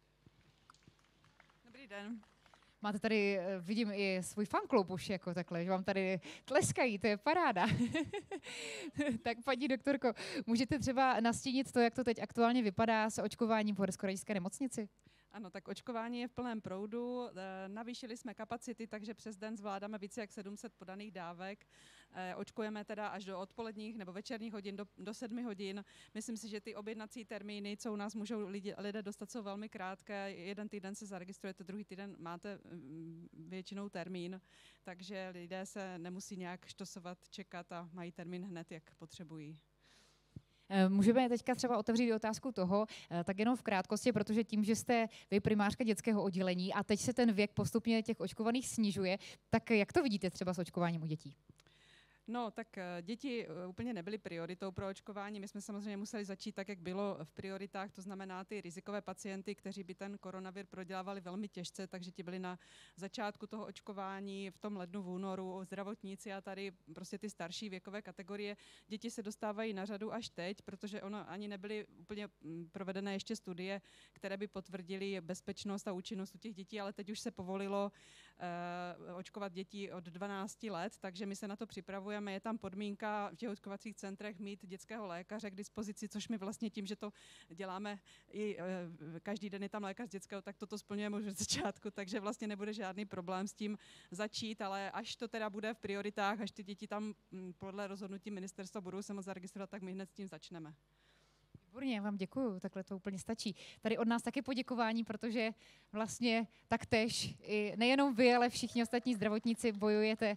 Dobrý den. Máte tady, vidím, i svůj fanklub už jako takhle, že vám tady tleskají, to je paráda. Tak paní doktorko, můžete třeba nastínit to, jak to teď aktuálně vypadá s očkováním v Uherskohradišťské nemocnici? Ano, tak očkování je v plném proudu. Navýšili jsme kapacity, takže přes den zvládáme více jak sedm set podaných dávek. Očkujeme teda až do odpoledních nebo večerních hodin, do, do sedmi hodin. Myslím si, že ty objednací termíny, co u nás můžou lidi, lidé dostat, jsou velmi krátké. Jeden týden se zaregistrujete, druhý týden máte většinou termín, takže lidé se nemusí nějak štosovat, čekat a mají termín hned, jak potřebují. Můžeme teďka třeba otevřít otázku toho, tak jenom v krátkosti, protože tím, že jste vy primářka dětského oddělení a teď se ten věk postupně těch očkovaných snižuje, tak jak to vidíte třeba s očkováním u dětí? No, tak děti úplně nebyly prioritou pro očkování. My jsme samozřejmě museli začít tak, jak bylo v prioritách, to znamená ty rizikové pacienty, kteří by ten koronavir prodělávali velmi těžce, takže ti byli na začátku toho očkování v tom lednu, v únoru, zdravotníci a tady prostě ty starší věkové kategorie. Děti se dostávají na řadu až teď, protože ono ani nebyly úplně provedené ještě studie, které by potvrdily bezpečnost a účinnost u těch dětí, ale teď už se povolilo uh, očkovat děti od dvanácti let, takže my se na to připravujeme. Je tam podmínka v těch očkovacích centrech mít dětského lékaře k dispozici, což my vlastně tím, že to děláme i každý den je tam lékař dětského, tak toto splňujeme už od začátku, takže vlastně nebude žádný problém s tím začít, ale až to teda bude v prioritách, až ty děti tam podle rozhodnutí ministerstva budou se moct zaregistrovat, tak my hned s tím začneme. Výborně, já vám děkuju, takhle to úplně stačí. Tady od nás taky poděkování, protože vlastně taktéž i nejenom vy, ale všichni ostatní zdravotníci bojujete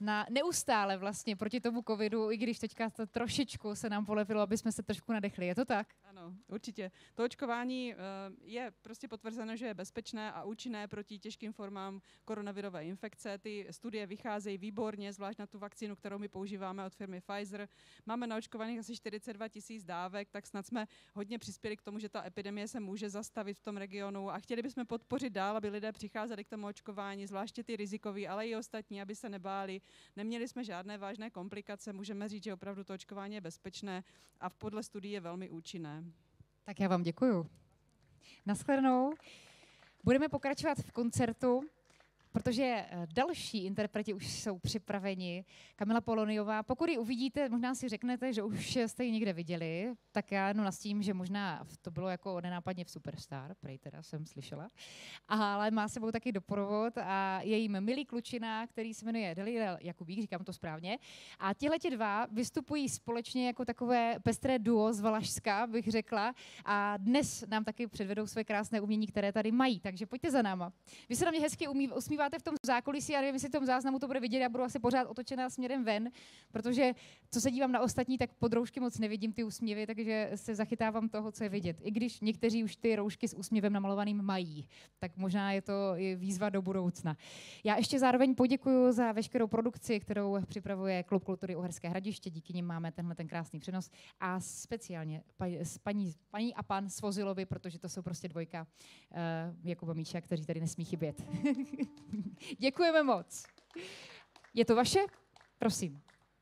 na neustále vlastně proti tomu covidu, i když teďka to trošičku se nám polepilo, aby jsme se trošku nadechli. Je to tak? Ano, určitě. To očkování uh, je prostě potvrzeno, že je bezpečné a účinné proti těžkým formám koronavirové infekce. Ty studie vycházejí výborně, zvlášť na tu vakcínu, kterou my používáme od firmy Pfizer. Máme naočkovaných asi čtyřicet dva tisíc dávek, tak snad jsme hodně přispěli k tomu, že ta epidemie se může zastavit v tom regionu a chtěli bychom podpořit dál, aby lidé přicházeli k tomu očkování, zvláště ty rizikoví, ale i ostatní, aby se nebáli. Neměli jsme žádné vážné komplikace, můžeme říct, že opravdu to očkování je bezpečné a podle studií je velmi účinné. Tak já vám děkuju. Naschledanou. Budeme pokračovat v koncertu, protože další interpreti už jsou připraveni. Kamila Poloniová, pokud ji uvidíte, možná si řeknete, že už jste ji někde viděli, tak já jenom nastím, že možná to bylo jako nenápadně v Superstar, prej teda jsem slyšela, ale má sebou taky doprovod a je jim milý klučina, který se jmenuje Deliel Jakubík, říkám to správně. A tihleti dva vystupují společně jako takové pestré duo z Valašska, bych řekla, a dnes nám taky předvedou své krásné umění, které tady mají, takže pojďte za náma. Vy se na mě hezky umí, usmíváte v tom zákulisí, já nevím, jestli v tom záznamu to bude vidět, já budu asi pořád otočená směrem ven, protože co se dívám na ostatní, tak pod roušky moc nevidím ty úsměvy, takže se zachytávám toho, co je vidět. I když někteří už ty roušky s úsměvem namalovaným mají, tak možná je to i výzva do budoucna. Já ještě zároveň poděkuji za veškerou produkci, kterou připravuje Klub kultury Uherské Hradiště, díky nim máme tenhle ten krásný přenos a speciálně s paní, paní a pan Svozilovi, protože to jsou prostě dvojka uh, Jakuba Míša, kteří tady nesmí chybět. Děkujeme moc. Je to vaše? Prosím.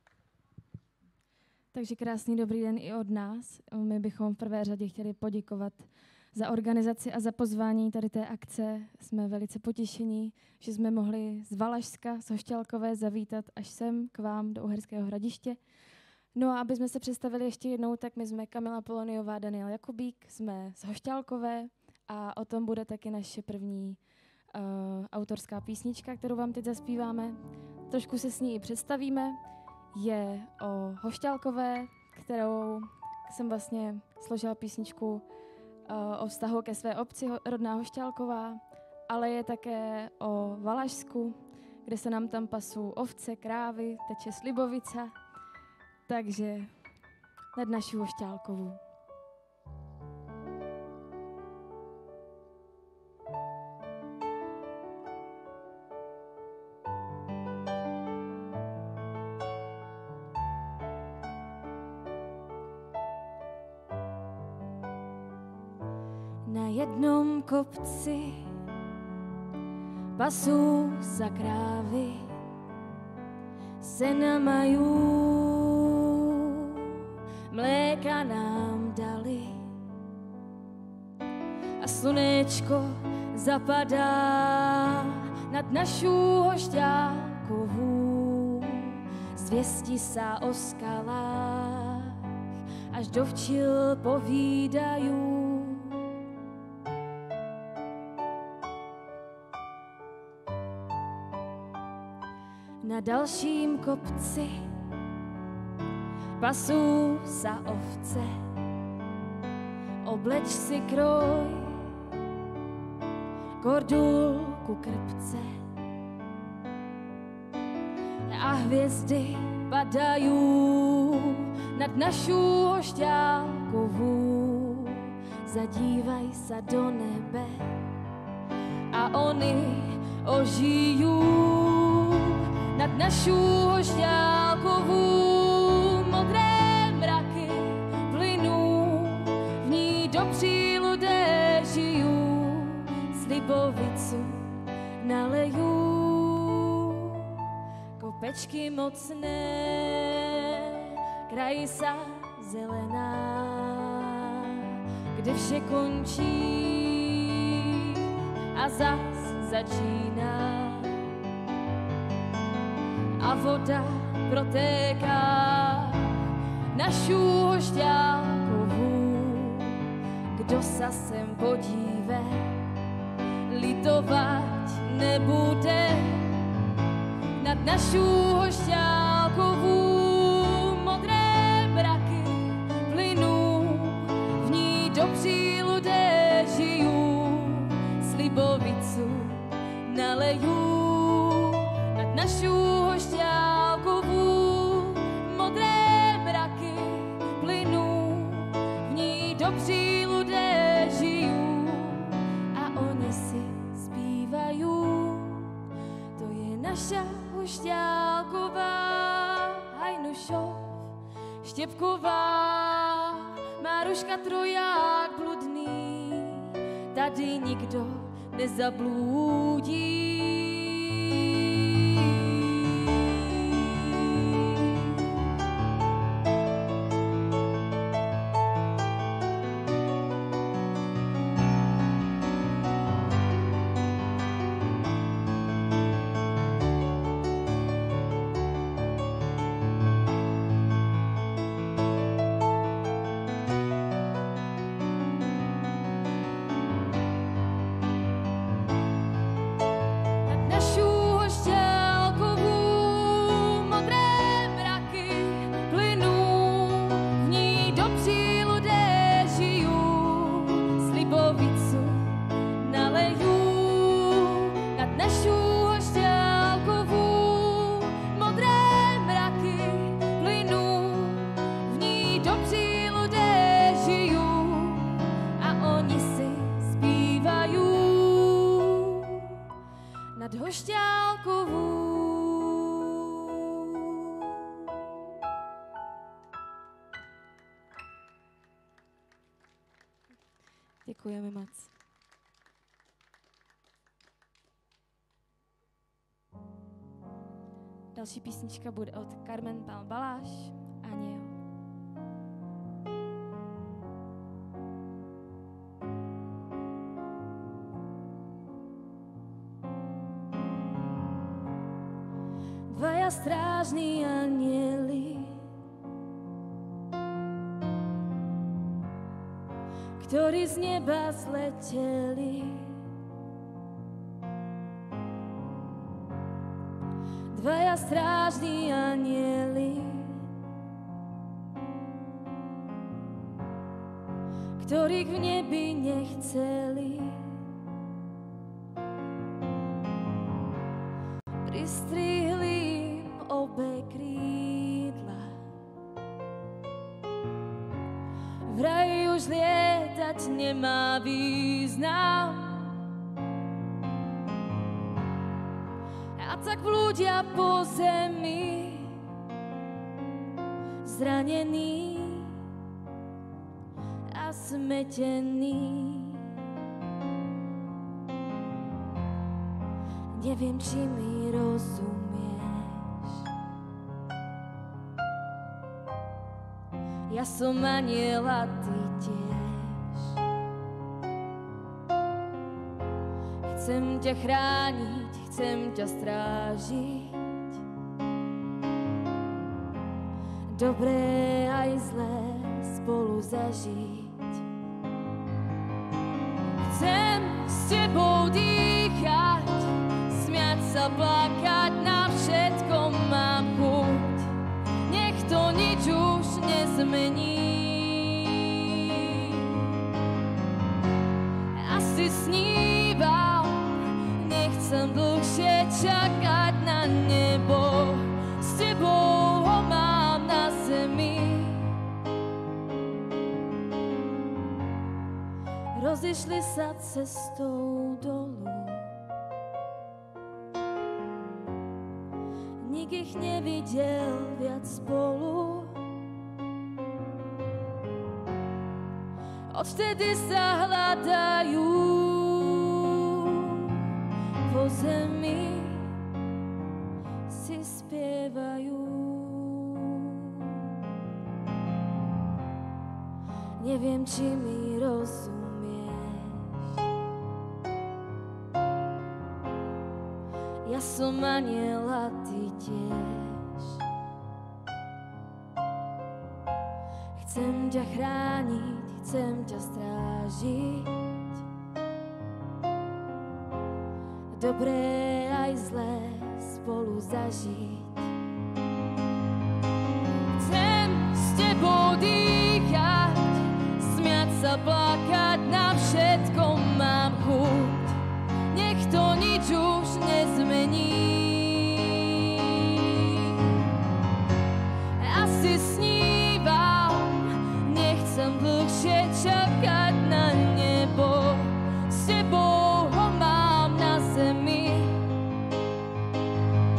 Takže krásný dobrý den i od nás. My bychom v prvé řadě chtěli poděkovat za organizaci a za pozvání tady té akce. Jsme velice potěšení, že jsme mohli z Valašska, z Hošťálkové zavítat až sem k vám do Uherského Hradiště. No a aby jsme se představili ještě jednou, tak my jsme Kamila Poloniová, Daniel Jakubík, jsme z Hošťálkové a o tom bude taky naše první Uh, autorská písnička, kterou vám teď zaspíváme. Trošku se s ní i představíme. Je o Hošťálkové, kterou jsem vlastně složila písničku uh, o vztahu ke své obci, rodná Hošťálková, ale je také o Valašsku, kde se nám tam pasou ovce, krávy, teče slibovica. Takže nad naši Hošťálkovou. Na jednom kopci pasou sa krávy, sena majú, mléka nám dali a slunečko zapadá nad našu Hošťálkovú. Zvěsti sa o skalách až do včil povídajú. Na dalším kopci pasou sa ovce, obleč si kroj, kordulku krpce a hvězdy padajú nad našu Hošťálkovú. Zadívaj sa do nebe a oni ožijú nad našu Hošťálkovú. Modré mraky plynou, v ní dobří lidé žijú, slibovicu nalejú. Kopečky mocné, krajisa zelená, kde vše končí a zas začíná. A voda protéká našu Hošťálkovú. Kdo sa sem podíve, litovat nebude nad našu Hošťálkovú. Modré mraky plynou, v ní dobří lidé žijú, slibovicu nalejú nad našu Hošťálkovú. naša hušťálková, hajnušov, štěpková, Máruška troják bludný, tady nikdo nezablúdí. Děkujeme moc. Další písnička bude od Carmen Pal Baláš, Aněl. Dvaja strážní anjeli, ktorí z neba zleteli. Dvaja strážní anjeli, ktorých v nebi nechceli. Pristrihli im obe krídla, vraj už lietať nemá význam. A tak blúdia po zemi, zranení a smetení. Neviem, či mi rozumieš. Ja som anjel a ty tiež. Chcem ťa chrániť, chcem ťa strážiť. Dobré aj zlé spolu zažiť. Chcem s tebou dýchať, smiať sa, plakať, na všetko mám chuť. Nech to nič už nezmení. Asi snívam, nechcem dlhšie čakať na nebo. S tebou ho mám na zemi. Rozišli sa cestou dolu, nik ich nevidel viac spolu. Odvtedy sa hľadajú po zemi, si spievajú. Neviem, či mi rozumieš. Ja som anjel a ty tiež. Chcem ťa chrániť, chcem ťa strážiť. Dobré aj zlé spolu zažiť. Chcem s tebou dýchať, smiať sa, plakať, na všetko mám chuť. Nech to nič už nezmení. Asi snívam, nechcem dlhšie čakať na nebo. S tebou ho mám na zemi.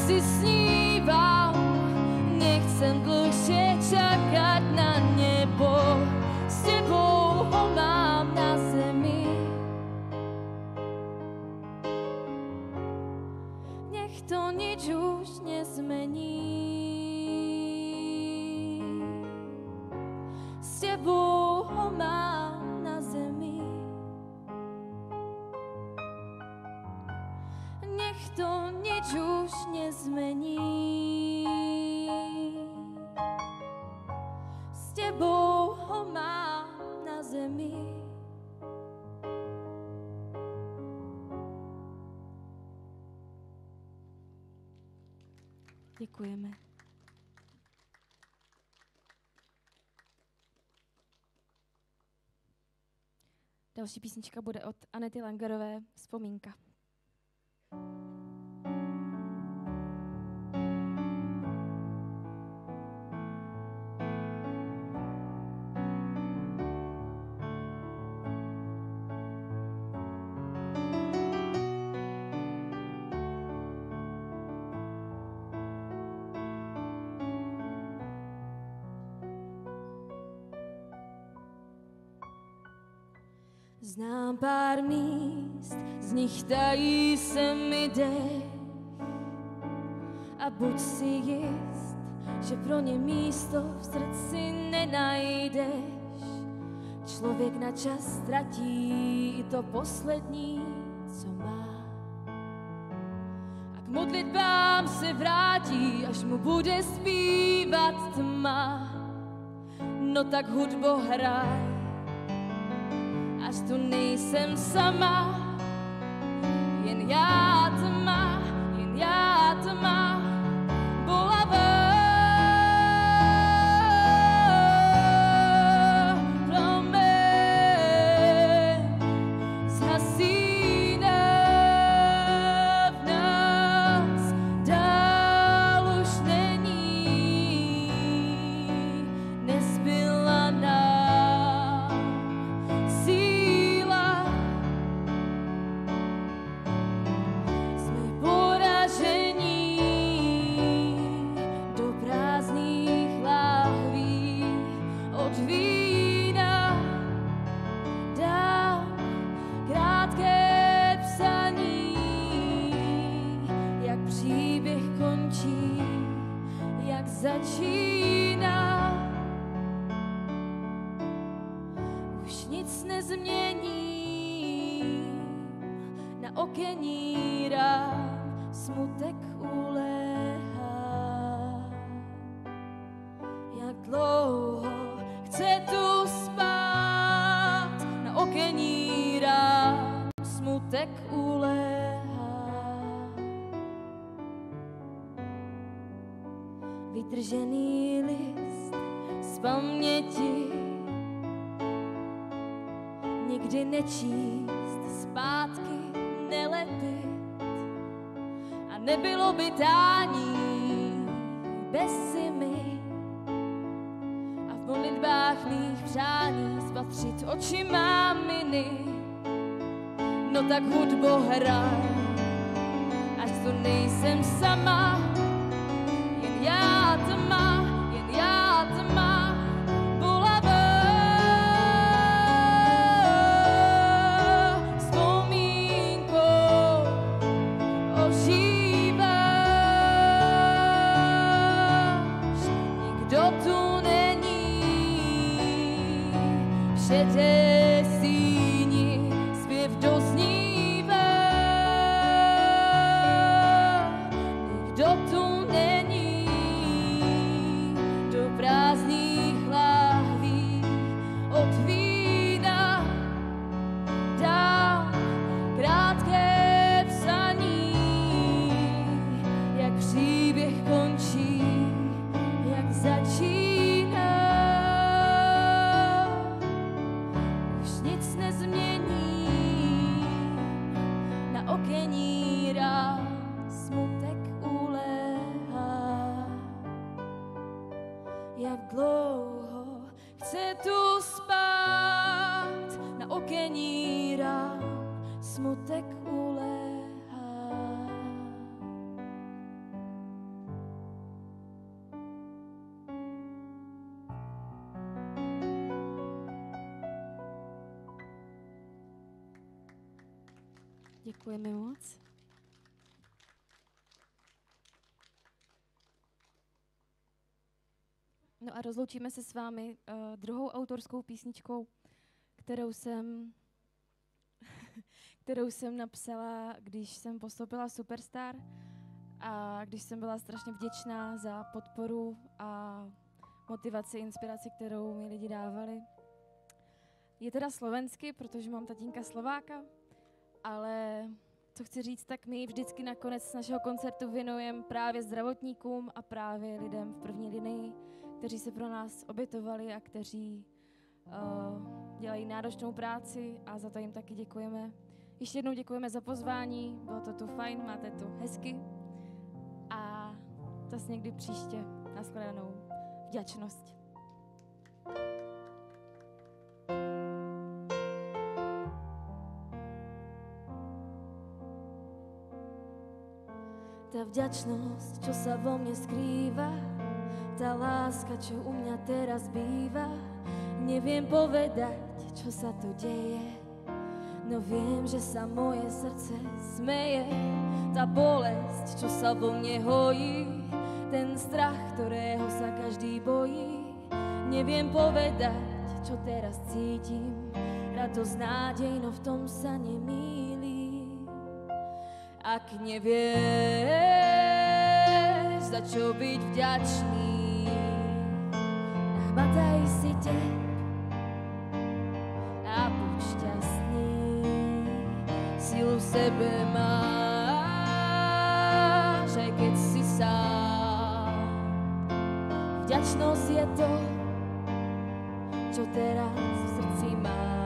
si sníval, nechcem dlhšie čakať na nebo, s tebou ho mám na zemi. Nech to nič už nezmení, s tebou ho mám na zemi. Nech to nič už nezmení, s tebou ho mám na zemi. Děkujeme. Další písnička bude od Anety Langerové, Vzpomínka. Znám pár míst, z nich tají se mi dech. A buď si jist, že pro ně místo v srdci nenajdeš. Člověk na čas ztratí i to poslední, co má. A k modlitbám se vrátí, až mu bude zpívat tma. No tak hudbo hraj, až tu nejsem sama, jen já tma, jen já tma, bolavá. Plamen zhasíná v nás, dál už není, nezbyla nám síla. Jsme poražení do prázdných láhví od vína. Dám krátké psaní, jak příběh končí, jak začíná. Už nic nezmění, na okenní rám smutek uléhá. Jak dlouho chce tu spát, na okenní rám smutek uléhá. Vytržený list z paměti, nikdy nečíst, zpátky nelepit. A nebylo by tání bez zimy. A v modlitbách mých přání spatřit očima miny. No tak hudbo hraj, až tu nejsem sama, jen já tma, jen já tma, bolavá. Vzpomínkou ožíváš, nikdo tu není, v šedé síni zpěv doznívá. Nikdo tu není, do prázdných láhví od vína. Dám krátké psaní, jak příběh končí, jak začíná. Už nic nezmění, na okenní rám smutek uléhá. Jak dlouho chce tu spát, na okenní rám smutek uléhá. Děkujeme moc. No a rozloučíme se s vámi uh, druhou autorskou písničkou, kterou jsem, kterou jsem napsala, když jsem postoupila Superstar a když jsem byla strašně vděčná za podporu a motivaci, inspiraci, kterou mi lidi dávali. Je teda slovensky, protože mám tatínka Slováka, ale co chci říct, tak my vždycky nakonec našeho koncertu věnujeme právě zdravotníkům a právě lidem v první linii, kteří se pro nás obětovali a kteří uh, dělají náročnou práci a za to jim taky děkujeme. Ještě jednou děkujeme za pozvání, bylo to tu fajn, máte tu hezky a zase někdy příště. Nashledanou. Vděčnost. Tá vďačnosť, čo sa vo mne skrýva, tá láska, čo u mňa teraz býva, neviem povedať, čo sa tu deje, no viem, že sa moje srdce smeje. Tá bolesť, čo sa vo mne hojí, ten strach, ktorého sa každý bojí, neviem povedať, čo teraz cítim, radosť, nádej, no v tom sa nemýlim. Ak nevieš, za čo byť vďačný, nahmataj si deň a buď šťastný. Silu v sebe máš, aj keď si sám. Vďačnosť je to, čo teraz v srdci mám.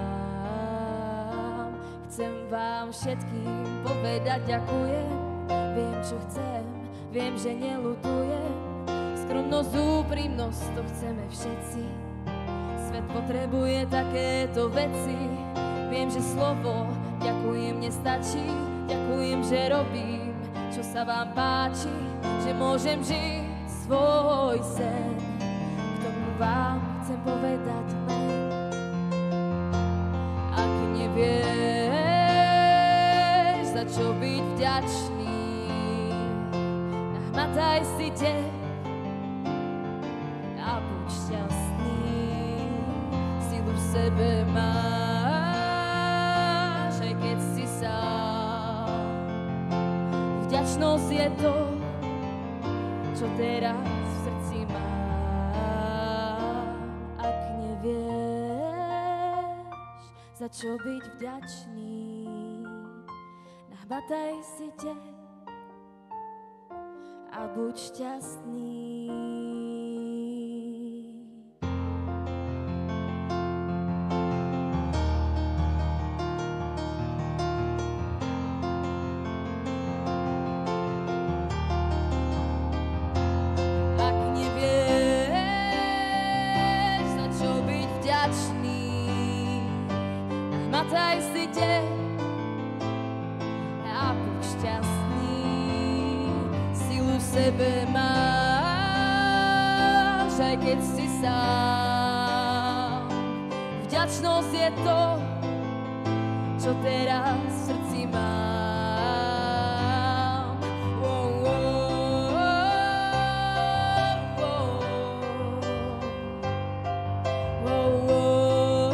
Chcem vám všetkým povedať ďakujem. Viem, čo chcem, viem, že neľutujem. Skromnosť, úprimnosť, to chceme všetci. Svet potrebuje takéto veci. Viem, že slovo ďakujem nestačí. Ďakujem, že robím, čo sa vám páči. Že môžem žiť svoj sen. K tomu vám chcem povedať len. Ak nevieš, za čo byť vďačný, nahmataj si deň a buď šťastný. Silu v sebe máš, aj keď si sám. Vďačnosť je to, čo teraz v srdci mám. Ak nevieš, za čo byť vďačný, nahmataj si deň a buď šťastný. Ak nevieš, za čo byť vďačný, nahmataj si deň a buď šťastný. Silu v sebe máš, aj keď si sám. Vďačnosť je to, čo teraz v srdci mám. Oh, oh, oh, oh, oh,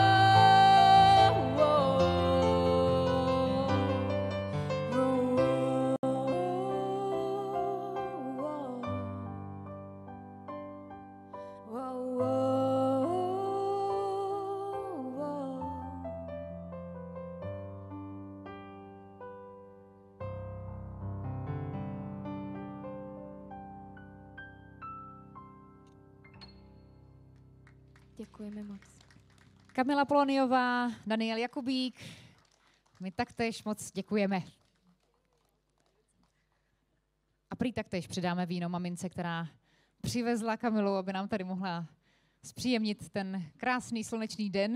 Děkujeme moc. Kamila Poloniová, Daniel Jakubík, my taktéž moc děkujeme. A prý taktéž přidáme víno mamince, která přivezla Kamilu, aby nám tady mohla zpříjemnit ten krásný slunečný den.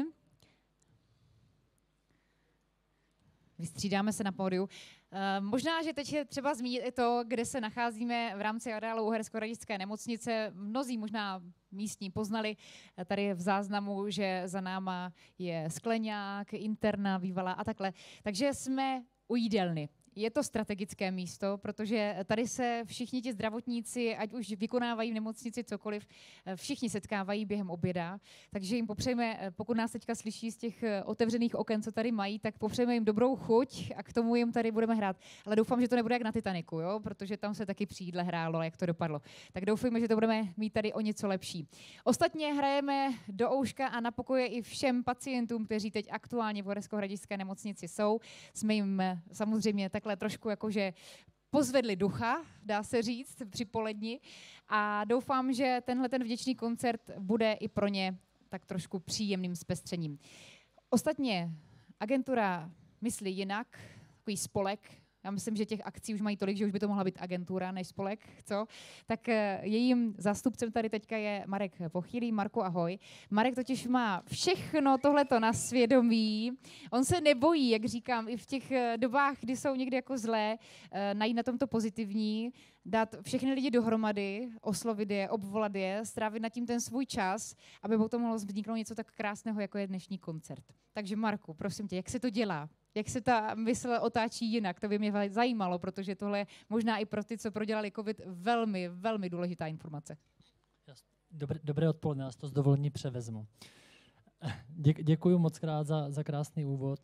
Vystřídáme se na pódiu. E, možná, že teď je třeba zmínit i to, kde se nacházíme v rámci areálu Uhersko-Hradišťské nemocnice. Mnozí možná místní poznali tady v záznamu, že za náma je skleňák, interna, vývala a takhle. Takže jsme u jídelny. Je to strategické místo, protože tady se všichni ti zdravotníci, ať už vykonávají v nemocnici cokoliv, všichni setkávají během oběda, takže jim popřejeme, pokud nás teďka slyší z těch otevřených oken, co tady mají, tak popřejeme jim dobrou chuť a k tomu jim tady budeme hrát. Ale doufám, že to nebude jak na Titaniku, jo? Protože tam se taky při jídle hrálo, jak to dopadlo. Tak doufejme, že to budeme mít tady o něco lepší. Ostatně hrajeme do ouška a na pokoje i všem pacientům, kteří teď aktuálně v Uherskohradišťské nemocnici jsou. Jsme jim samozřejmě tak trošku jakože pozvedli ducha, dá se říct, při poledni. A doufám, že tenhle ten vděčný koncert bude i pro ně tak trošku příjemným zpestřením. Ostatně agentura myslí jinak, takový spolek. Já myslím, že těch akcí už mají tolik, že už by to mohla být agentura než spolek, co? Tak jejím zástupcem tady teďka je Marek Pochýlý. Marku, ahoj. Marek totiž má všechno tohleto na svědomí. On se nebojí, jak říkám, i v těch dobách, kdy jsou někdy jako zlé, najít na tomto pozitivní, dát všechny lidi dohromady, oslovit je, obvolat je, strávit nad tím ten svůj čas, aby potom mohlo vzniknout něco tak krásného, jako je dnešní koncert. Takže Marku, prosím tě, jak se to dělá? Jak se ta mysl otáčí jinak? To by mě zajímalo, protože tohle je možná i pro ty, co prodělali covid, velmi, velmi důležitá informace. Dobré, dobré odpoledne, já to s dovolením převezmu. Dě, děkuji moc krát za, za krásný úvod.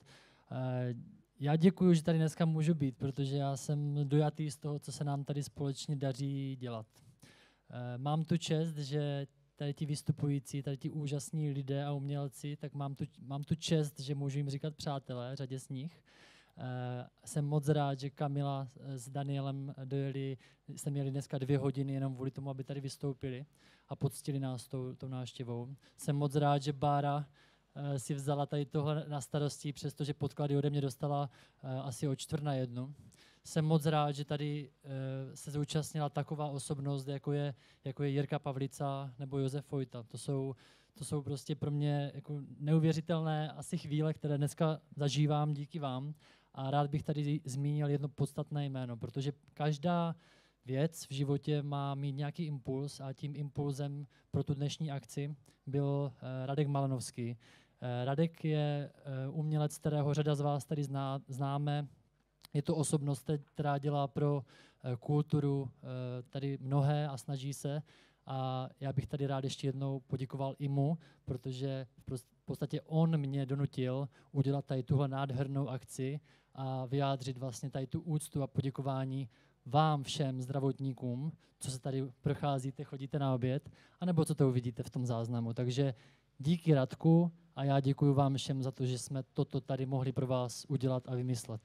Já děkuji, že tady dneska můžu být, protože já jsem dojatý z toho, co se nám tady společně daří dělat. Mám tu čest, že tady ti vystupující, tady ti úžasní lidé a umělci, tak mám tu, mám tu čest, že můžu jim říkat přátelé, řadě z nich. E, jsem moc rád, že Kamila s Danielem dojeli, jsme měli dneska dvě hodiny jenom kvůli tomu, aby tady vystoupili a poctili nás tou, tou návštěvou. Jsem moc rád, že Bára e, si vzala tady tohle na starosti, přestože podklady ode mě dostala e, asi o čtvrt na jednu. Jsem moc rád, že tady e, se zúčastnila taková osobnost, jako je, jako je Jirka Pavlica nebo Josef Vojta. To jsou, to jsou prostě pro mě jako neuvěřitelné asi chvíle, které dneska zažívám díky vám. A rád bych tady zmínil jedno podstatné jméno, protože každá věc v životě má mít nějaký impuls a tím impulzem pro tu dnešní akci byl e, Radek Malenovský. E, Radek je e, umělec, kterého řada z vás tady zná, známe. Je to osobnost, která dělá pro kulturu tady mnohé a snaží se. A já bych tady rád ještě jednou poděkoval i mu, protože v podstatě on mě donutil udělat tady tuhle nádhernou akci a vyjádřit vlastně tady tu úctu a poděkování vám všem zdravotníkům, co se tady procházíte, chodíte na oběd, anebo co to uvidíte v tom záznamu. Takže díky Radku a já děkuji vám všem za to, že jsme toto tady mohli pro vás udělat a vymyslet.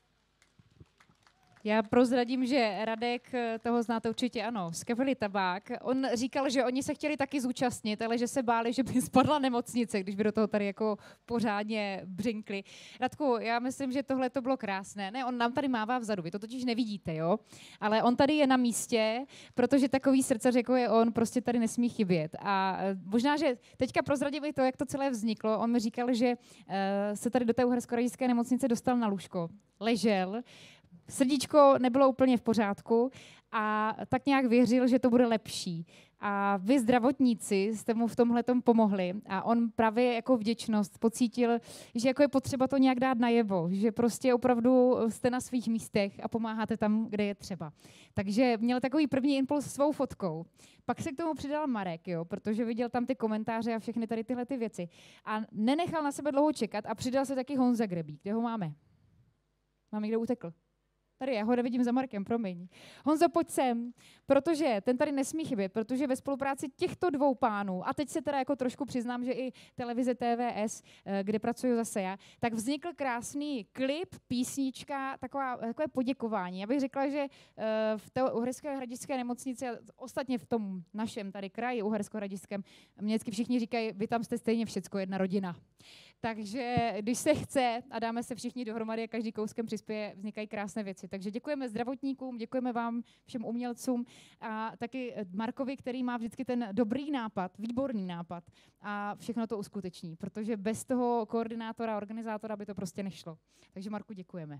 Já prozradím, že Radek, toho znáte určitě, ano, z kapely Tabák. On říkal, že oni se chtěli taky zúčastnit, ale že se báli, že by spadla nemocnice, když by do toho tady jako pořádně břinkli. Radku, já myslím, že tohle to bylo krásné. Ne, on nám tady mává vzadu, vy to totiž nevidíte, jo? Ale on tady je na místě, protože takový srdcař, jako je on, prostě tady nesmí chybět. A možná, že teďka prozradím i to, jak to celé vzniklo. On mi říkal, že uh, se tady do té Uherskohradišťské nemocnice dostal na lůžko. Ležel, srdíčko nebylo úplně v pořádku a tak nějak věřil, že to bude lepší. A vy zdravotníci jste mu v tomhletom pomohli a on právě jako vděčnost pocítil, že jako je potřeba to nějak dát najevo, že prostě opravdu jste na svých místech a pomáháte tam, kde je třeba. Takže měl takový první impuls svou fotkou. Pak se k tomu přidal Marek, jo, protože viděl tam ty komentáře a všechny tady tyhle ty věci. A nenechal na sebe dlouho čekat a přidal se taky Honza Grebík. Kde ho máme? Máme, kde utekl. Tady, já ho nevidím za Markem, promiň. Honzo, pojď sem, protože ten tady nesmí chybět, protože ve spolupráci těchto dvou pánů, a teď se teda jako trošku přiznám, že i televize T V S, kde pracuju zase já, tak vznikl krásný klip, písnička, taková, takové poděkování. Já bych řekla, že v té Uherskohradišťské nemocnici, a ostatně v tom našem tady kraji Uherskohradišťském, mě vždycky všichni říkají, vy tam jste stejně všecko jedna rodina. Takže když se chce a dáme se všichni dohromady a každý kouskem přispěje, vznikají krásné věci. Takže děkujeme zdravotníkům, děkujeme vám všem umělcům a taky Markovi, který má vždycky ten dobrý nápad, výborný nápad a všechno to uskuteční, protože bez toho koordinátora, organizátora by to prostě nešlo. Takže Marku, děkujeme.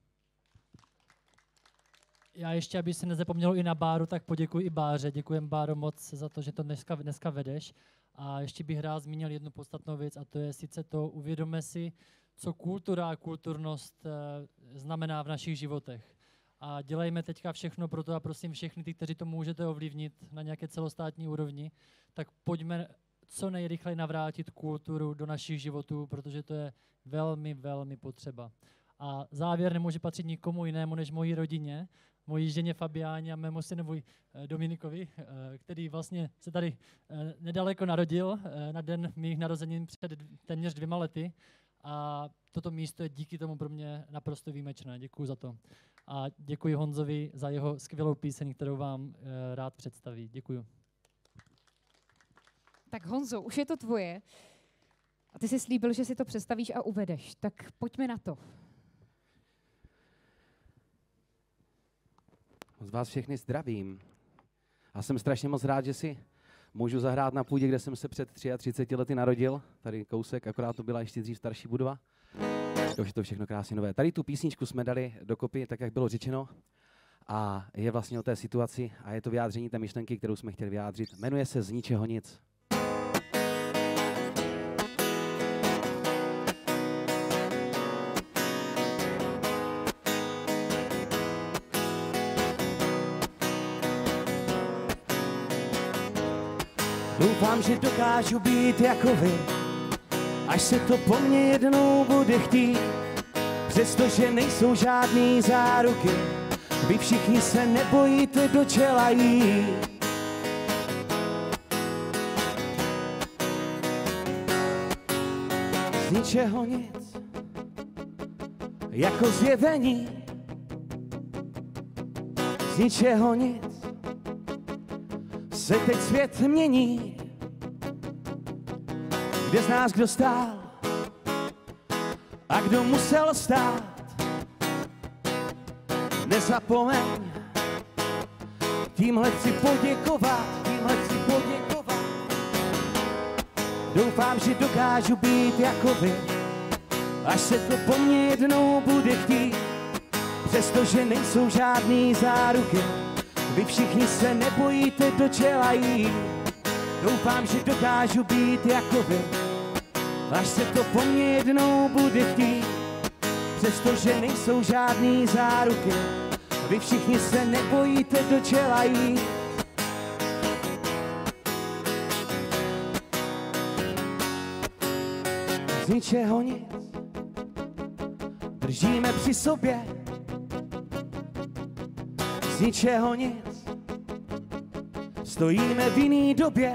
Já ještě, aby se nezapomnělo i na Báru, tak poděkuji i Báře. Děkujem, Báro, moc za to, že to dneska, dneska vedeš. A ještě bych rád zmínil jednu podstatnou věc, a to je sice to, uvědomme si co kultura a kulturnost znamená v našich životech. A dělejme teďka všechno pro to a prosím všechny ty, kteří to můžete ovlivnit na nějaké celostátní úrovni, tak pojďme co nejrychleji navrátit kulturu do našich životů, protože to je velmi, velmi potřeba. A závěr nemůže patřit nikomu jinému než mojí rodině, mojí ženě Fabiáně a mému synovi Dominikovi, který vlastně se tady nedaleko narodil na den mých narozenin před téměř dvěma lety. A toto místo je díky tomu pro mě naprosto výjimečné. Děkuji za to. A děkuji Honzovi za jeho skvělou píseň, kterou vám rád představí. Děkuji. Tak Honzo, už je to tvoje. A ty jsi slíbil, že si to představíš a uvedeš. Tak pojďme na to. Z vás všechny zdravím. A jsem strašně moc rád, že si můžu zahrát na půdě, kde jsem se před třiatřiceti lety narodil. Tady kousek, akorát to byla ještě dřív starší budova. Už je to všechno krásně nové. Tady tu písničku jsme dali dokopy, tak jak bylo řečeno. A je vlastně o té situaci a je to vyjádření té myšlenky, kterou jsme chtěli vyjádřit. Jmenuje se Z ničeho nic. Doufám, že dokážu být jako vy, až se to po mně jednou bude chtít. Přestože nejsou žádný záruky, vy všichni se nebojíte do čela jít. Z ničeho nic, jako zjevení. Z ničeho nic se teď svět mění. Kde z nás kdo stál a kdo musel stát, nezapomeň, tímhle chci poděkovat, tímhle chci poděkovat. Doufám, že dokážu být jako vy, až se to po mně jednou bude chtít. Přestože nejsou žádný záruky, vy všichni se nebojíte do čela jít. Doufám, že dokážu být jako vy, až se to po mně jednou bude chtít. Přestože nejsou žádný záruky, vy všichni se nebojíte do čela jít. Z ničeho nic, držíme při sobě. Z ničeho nic, stojíme v jiný době.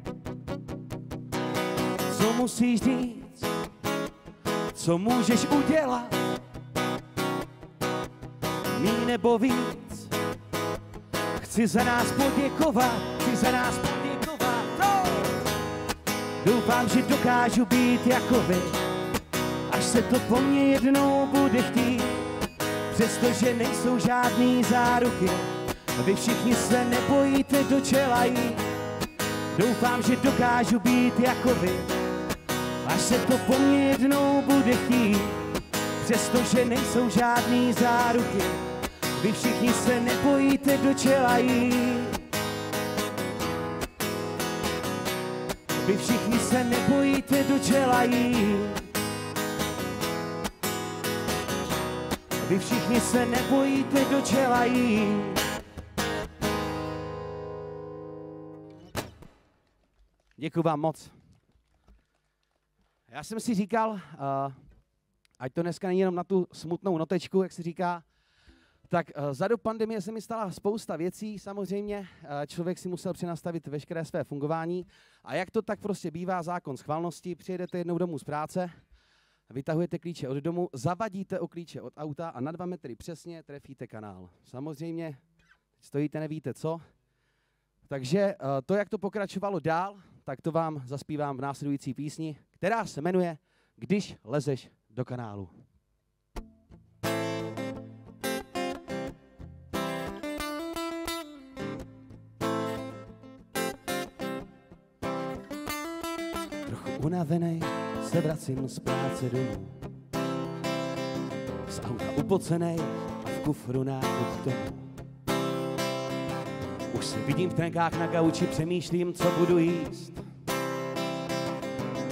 Co musíš říct, co můžeš udělat, míň nebo víc. Chci za nás poděkovat, chci za nás poděkovat. No! Doufám, že dokážu být jako vy, až se to po mně jednou bude chtít. Přestože nejsou žádný záruky, vy všichni se nebojíte do čela jít. Doufám, že dokážu být jako vy, až se to po mně jednou bude chtít. Přestože nejsou žádný záruky, vy všichni se nebojíte do čela jít. Vy všichni se nebojíte do čela jít. Vy všichni se nebojíte do čela jít. Děkuji vám moc. Já jsem si říkal, uh, ať to dneska není jenom na tu smutnou notečku, jak se říká, tak uh, za dob pandemie se mi stala spousta věcí. Samozřejmě uh, člověk si musel přenastavit veškeré své fungování. A jak to tak prostě bývá, zákon schválnosti, přijedete jednou domů z práce, vytahujete klíče od domu, zavadíte o klíče od auta a na dva metry přesně trefíte kanál. Samozřejmě stojíte, nevíte co. Takže uh, to, jak to pokračovalo dál, tak to vám zaspívám v následující písni, která se jmenuje Když lezeš do kanálu. Trochu unavenej se vracím z práce domů. Z auta upocenej a v kufru nákup domů. Už se vidím v trenkách na gauči, přemýšlím, co budu jíst.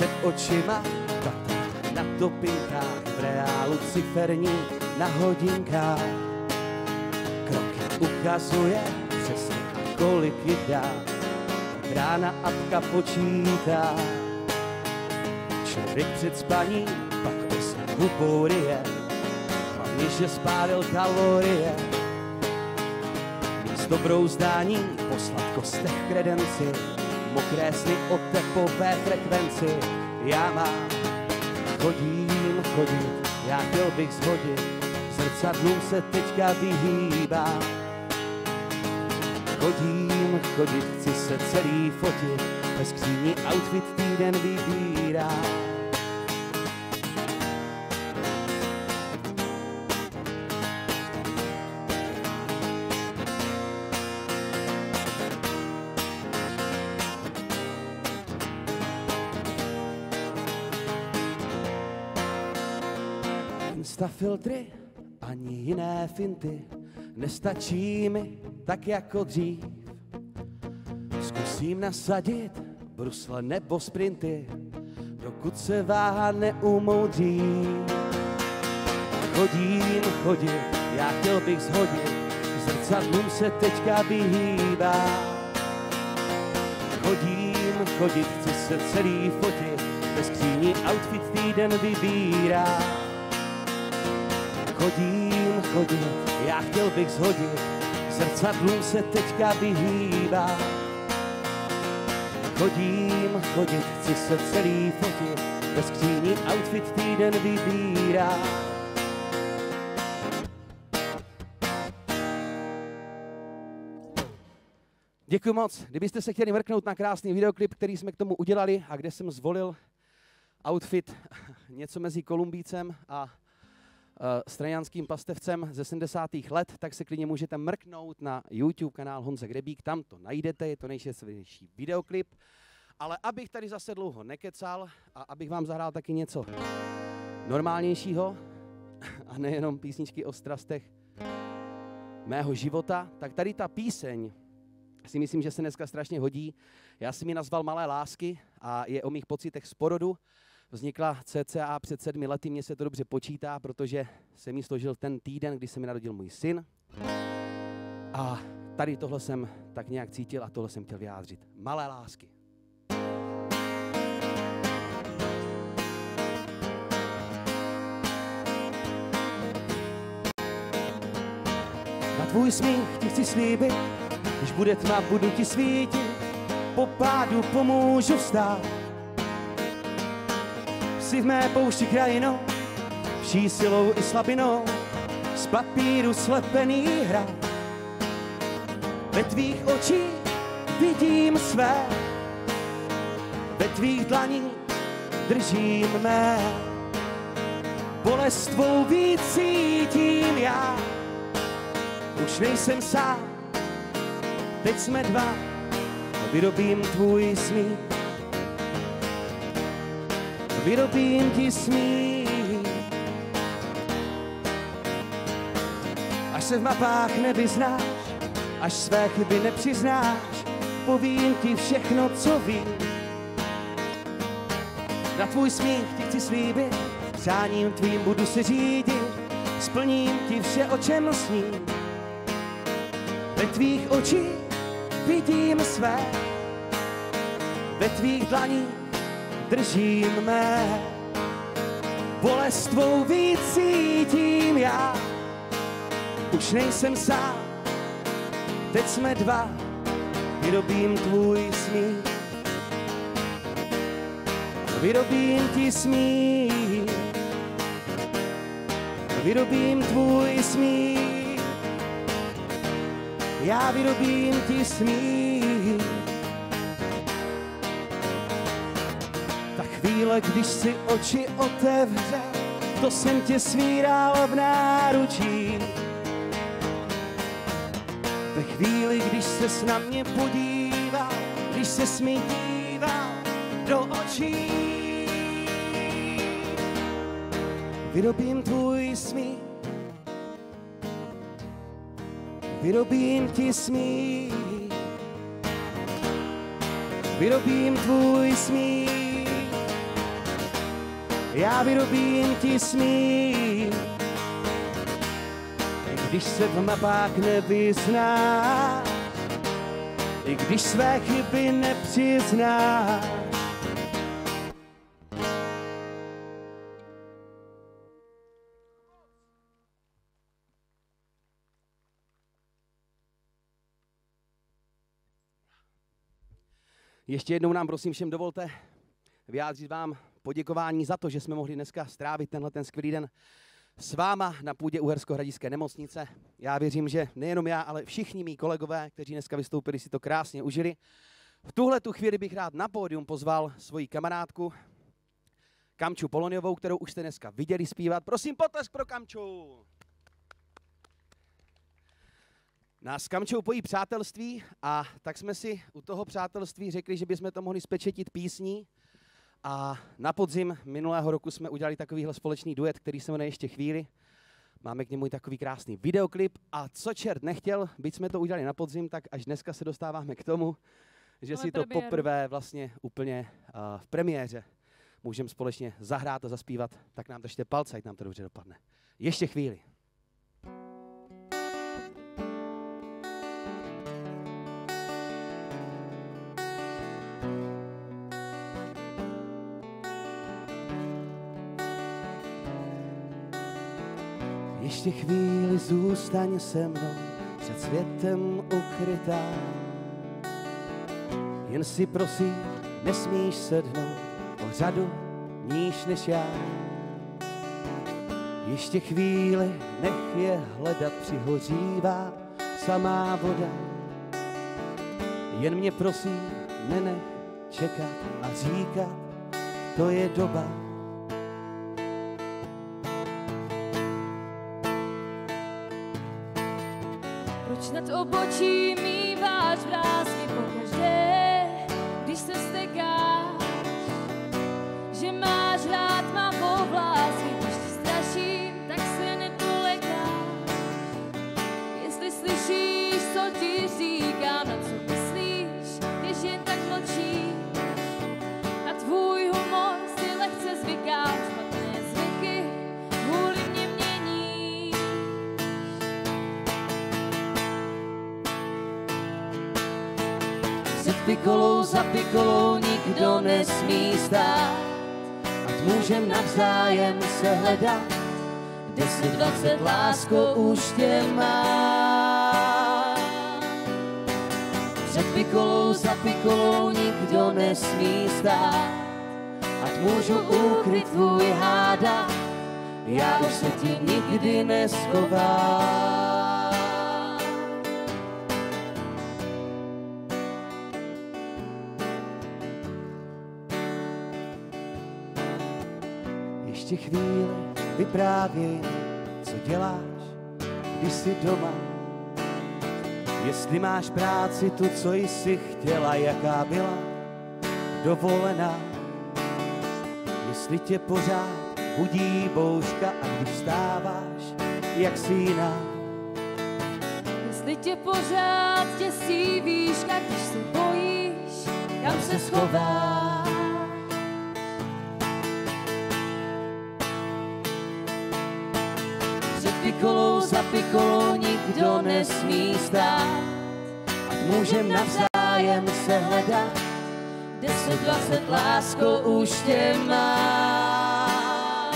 před očima, tata na topinkách, v reálu ciferní na hodinkách. Kroky ukazuje přesně a kolik jich dá, rána apka počítá. Člověk před spaním pak o své hubou ryje, hlavně, že spálil kalorie. Místo brouzdání po sladkostech kredenci, mokré sny o tepové frekvenci. Já mám, chodím, chodit, já chtěl bych shodit, zrcadlům se teďka vyhýbá. Chodím, chodit, chci se celý fotit, ve skříni outfit týden vybírá. Instafiltry ani jiné finty nestačí mi tak jako dřív. Zkusím nasadit brusle nebo sprinty, dokud se váha neumoudří. Chodím, chodit, já chtěl bych shodit, zrcadlům se teďka vyhýbá. Chodím, chodit, chci se celý fotit, ve skříni outfit týden vybírá. Chodím, chodit, já chtěl bych shodit, zrcadlům se teďka vyhýbá. Chodím, chodit, chci se celý fotit, ve skříni outfit týden vybírá. Děkuji moc. Kdybyste se chtěli mrknout na krásný videoklip, který jsme k tomu udělali a kde jsem zvolil outfit něco mezi Kolumbícem a stranianským pastevcem ze sedmdesátých let, tak se klidně můžete mrknout na YouTube kanál Honza Grebík, tam to najdete, je to nejšťastnější videoklip. Ale abych tady zase dlouho nekecal a abych vám zahrál taky něco normálnějšího a nejenom písničky o strastech mého života, tak tady ta píseň si myslím, že se dneska strašně hodí. Já jsem ji nazval Malé lásky a je o mých pocitech z porodu. Vznikla cca před sedmi lety, mně se to dobře počítá, protože jsem jí složil ten týden, kdy se mi narodil můj syn. A tady tohle jsem tak nějak cítil a tohle jsem chtěl vyjádřit. Malé lásky. Na tvůj smích ti chci slíbit, když bude tma, budu ti svítit, po pádu pomůžu vstát. Jsi v mé poušti krajinou, vší silou i slabinou, z papíru slepený hrad. Ve tvých očích vidím své, ve tvých dlaních držím mé. Bolest tvou víc cítím já, už nejsem sám, teď jsme dva, vyrobím tvůj smích. Vyrobím ti smích. Až se v mapách nevyznáš, až své chyby nepřiznáš, povím ti všechno, co vím. Na tvůj smích ti chci slíbit, přáním tvým budu se řídit, splním ti vše, o čem sním. Ve tvých očích vidím své, ve tvých dlaních držím mé. Bolest tvou víc cítím já, už nejsem sám, teď jsme dva, vyrobím tvůj smích. Vyrobím ti smích, vyrobím tvůj smích. Já vyrobím ti smích. Ta chvíle, když si oči otevřel, to jsem tě svíral v náručí. Ve chvíli, když ses na mě podíval, když ses mi díval do očí. Vyrobím tvůj smích, vyrobím ti smích, vyrobím tvůj smích. já vyrobím ti smích. I když se v mapách nevyznáš, i když své chyby nepřiznáš. Ještě jednou nám prosím všem dovolte vyjádřit vám poděkování za to, že jsme mohli dneska strávit tenhle ten skvělý den s váma na půdě Uherskohradišťské nemocnice. Já věřím, že nejenom já, ale všichni mý kolegové, kteří dneska vystoupili, si to krásně užili. V tuhle tu chvíli bych rád na pódium pozval svoji kamarádku Kamču Poloniovou, kterou už jste dneska viděli zpívat. Prosím, potlesk pro Kamču! Nás s Kamčou pojí přátelství a tak jsme si u toho přátelství řekli, že bychom to mohli spečetit písní. A na podzim minulého roku jsme udělali takovýhle společný duet, který se jmenuje Ještě chvíli. Máme k němu i takový krásný videoklip a co čert nechtěl, byť jsme to udělali na podzim, tak až dneska se dostáváme k tomu, že Máme si to premiéru. poprvé vlastně úplně uh, v premiéře můžeme společně zahrát a zaspívat. Tak nám držte palce, ať nám to dobře dopadne. Ještě chvíli. Ještě chvíli zůstaň se mnou, před světem ukrytá. Jen si prosím, nesmíš sednout o řadu níž než já. Ještě chvíli, nech je hledat, přihořívá samá voda. Jen mě prosím, nenech čekat a říkat, to je doba. Proč nad obočí míváš vrásky pokaždé, když se stekáš, že máš rád má povlásky, když ti straším, tak se nepolekáš. Jestli slyšíš, co ti říkám, na co myslíš, když jen tak mlčíš, na tvůj humor si lehce zvykáš, špatné zvyky kvůli mě měníš. Před pikolou za pikolou nikdo nesmí stát, ať můžem navzájem se hledat. Deset, dvacet, lásko, už tě mám. Před pikolou za pikolou nikdo nesmí stát, ať můžu ukryt tvůj hádák, já už se ti nikdy neschovám. Ještě chvíli vyprávěj, co děláš, když jsi doma. Jestli máš práci, tu, co jsi chtěla, jaká byla dovolená. Jestli tě pořád budí bouřka a když vstáváš, jak jsi jiná. Jestli tě pořád těsí výška, když se bojíš, kam se schováš. Před pikolou za pikolou nikdo nesmí stát, ať můžem navzájem se hledat. Deset, dvacet, lásko, už tě mám.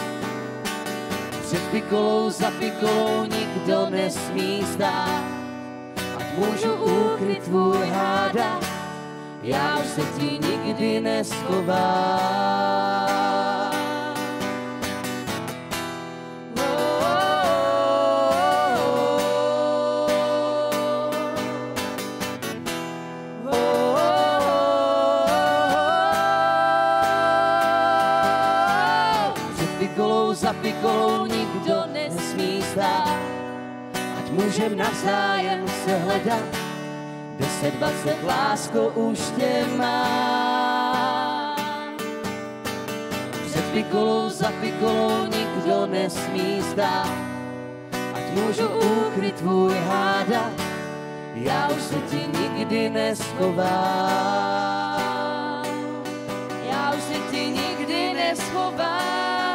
Před pikolou za pikolou nikdo nesmí stát, ať můžu ukryt tvůj hádák, já už se ti nikdy neschovám. Za pikolou nikdo nesmí stát, ať můžem navzájem se hledat. Deset, dvacet, lásko, už tě mám. Před pikolou za pikolou nikdo nesmí stát, ať můžu ukryt tvůj hádák, já už se ti nikdy neschovám. Já už se ti nikdy neschovám. neschová.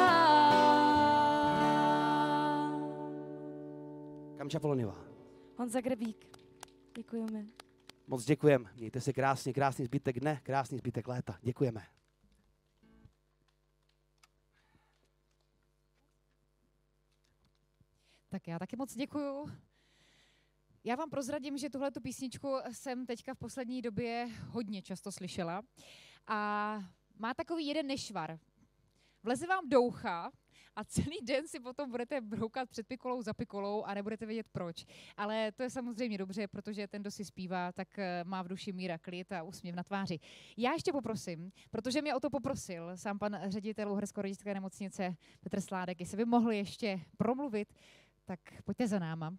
Kamča Polonivá. Honza Grebík. Děkujeme. Moc děkujeme. Mějte se krásně, krásný zbytek dne, krásný zbytek léta. Děkujeme. Tak já taky moc děkuju. Já vám prozradím, že tuhletu písničku jsem teďka v poslední době hodně často slyšela a má takový jeden nešvar. Vleze vám do ucha a celý den si potom budete broukat před pikolou za pikolou a nebudete vědět proč. Ale to je samozřejmě dobře, protože ten, kdo si zpívá, tak má v duši mír a klid a úsměv na tváři. Já ještě poprosím, protože mě o to poprosil sám pan ředitel Uhersko-Rodičské nemocnice Petr Sládek, jestli by mohl ještě promluvit, tak pojďte za náma.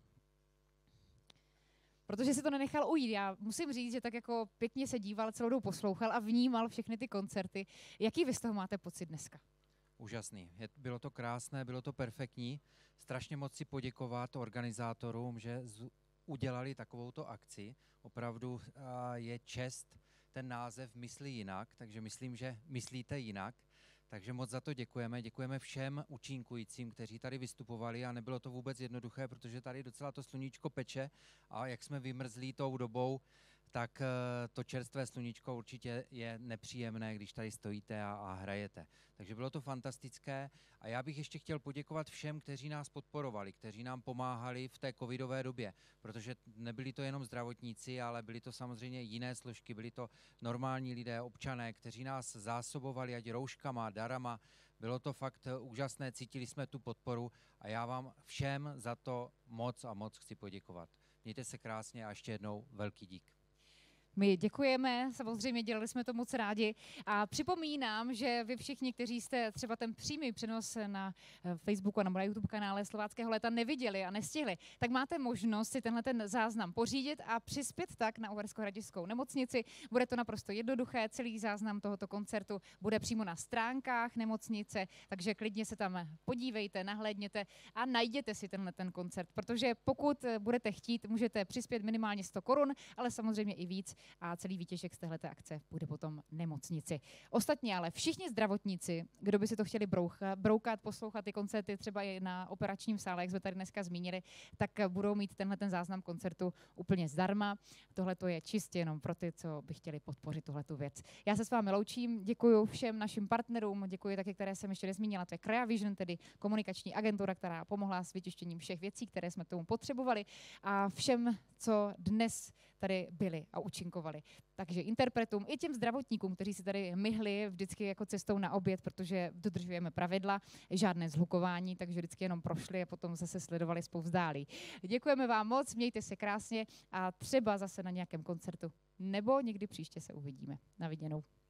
Protože si to nenechal ujít. Já musím říct, že tak jako pěkně se díval, celou dobu poslouchal a vnímal všechny ty koncerty. Jaký vy z toho máte pocit dneska? Úžasný. Je, bylo to krásné, bylo to perfektní. Strašně moc si poděkovat organizátorům, že z, udělali takovouto akci. Opravdu a, je čest ten název Myslí jinak, takže myslím, že myslíte jinak. Takže moc za to děkujeme. Děkujeme všem účinkujícím, kteří tady vystupovali a nebylo to vůbec jednoduché, protože tady docela to sluníčko peče a jak jsme vymrzlí tou dobou, tak to čerstvé sluníčko určitě je nepříjemné, když tady stojíte a, a hrajete. Takže bylo to fantastické a já bych ještě chtěl poděkovat všem, kteří nás podporovali, kteří nám pomáhali v té covidové době, protože nebyli to jenom zdravotníci, ale byli to samozřejmě jiné složky, byli to normální lidé, občané, kteří nás zásobovali ať rouškama, darama. Bylo to fakt úžasné, cítili jsme tu podporu a já vám všem za to moc a moc chci poděkovat. Mějte se krásně a ještě jednou velký dík. My děkujeme, samozřejmě dělali jsme to moc rádi a připomínám, že vy všichni, kteří jste třeba ten přímý přenos na Facebooku a na YouTube kanále Slováckého léta neviděli a nestihli, tak máte možnost si tenhle ten záznam pořídit a přispět tak na Uhersko-Hradišťskou nemocnici. Bude to naprosto jednoduché, celý záznam tohoto koncertu bude přímo na stránkách nemocnice, takže klidně se tam podívejte, nahlédněte a najděte si tenhle ten koncert, protože pokud budete chtít, můžete přispět minimálně sto korun, ale samozřejmě i víc. A celý výtěžek z téhleté akce bude potom nemocnici. Ostatně ale všichni zdravotníci, kdo by si to chtěli brouchat, broukat, poslouchat ty koncerty třeba i na operačním sále, jak jsme tady dneska zmínili, tak budou mít tenhle ten záznam koncertu úplně zdarma. Tohle to je čistě jenom pro ty, co by chtěli podpořit tuhletu věc. Já se s vámi loučím, děkuji všem našim partnerům, děkuji taky, které jsem ještě nezmínila, to je Crea Vision, tedy komunikační agentura, která pomohla s vytištěním všech věcí, které jsme k tomu potřebovali a všem, co dnes tady byli a účinkovali. Takže interpretům i těm zdravotníkům, kteří si tady myhli vždycky jako cestou na oběd, protože dodržujeme pravidla, žádné zhlukování, takže vždycky jenom prošli a potom zase sledovali zpovzdálí. Děkujeme vám moc, mějte se krásně a třeba zase na nějakém koncertu nebo někdy příště se uvidíme. Na viděnou.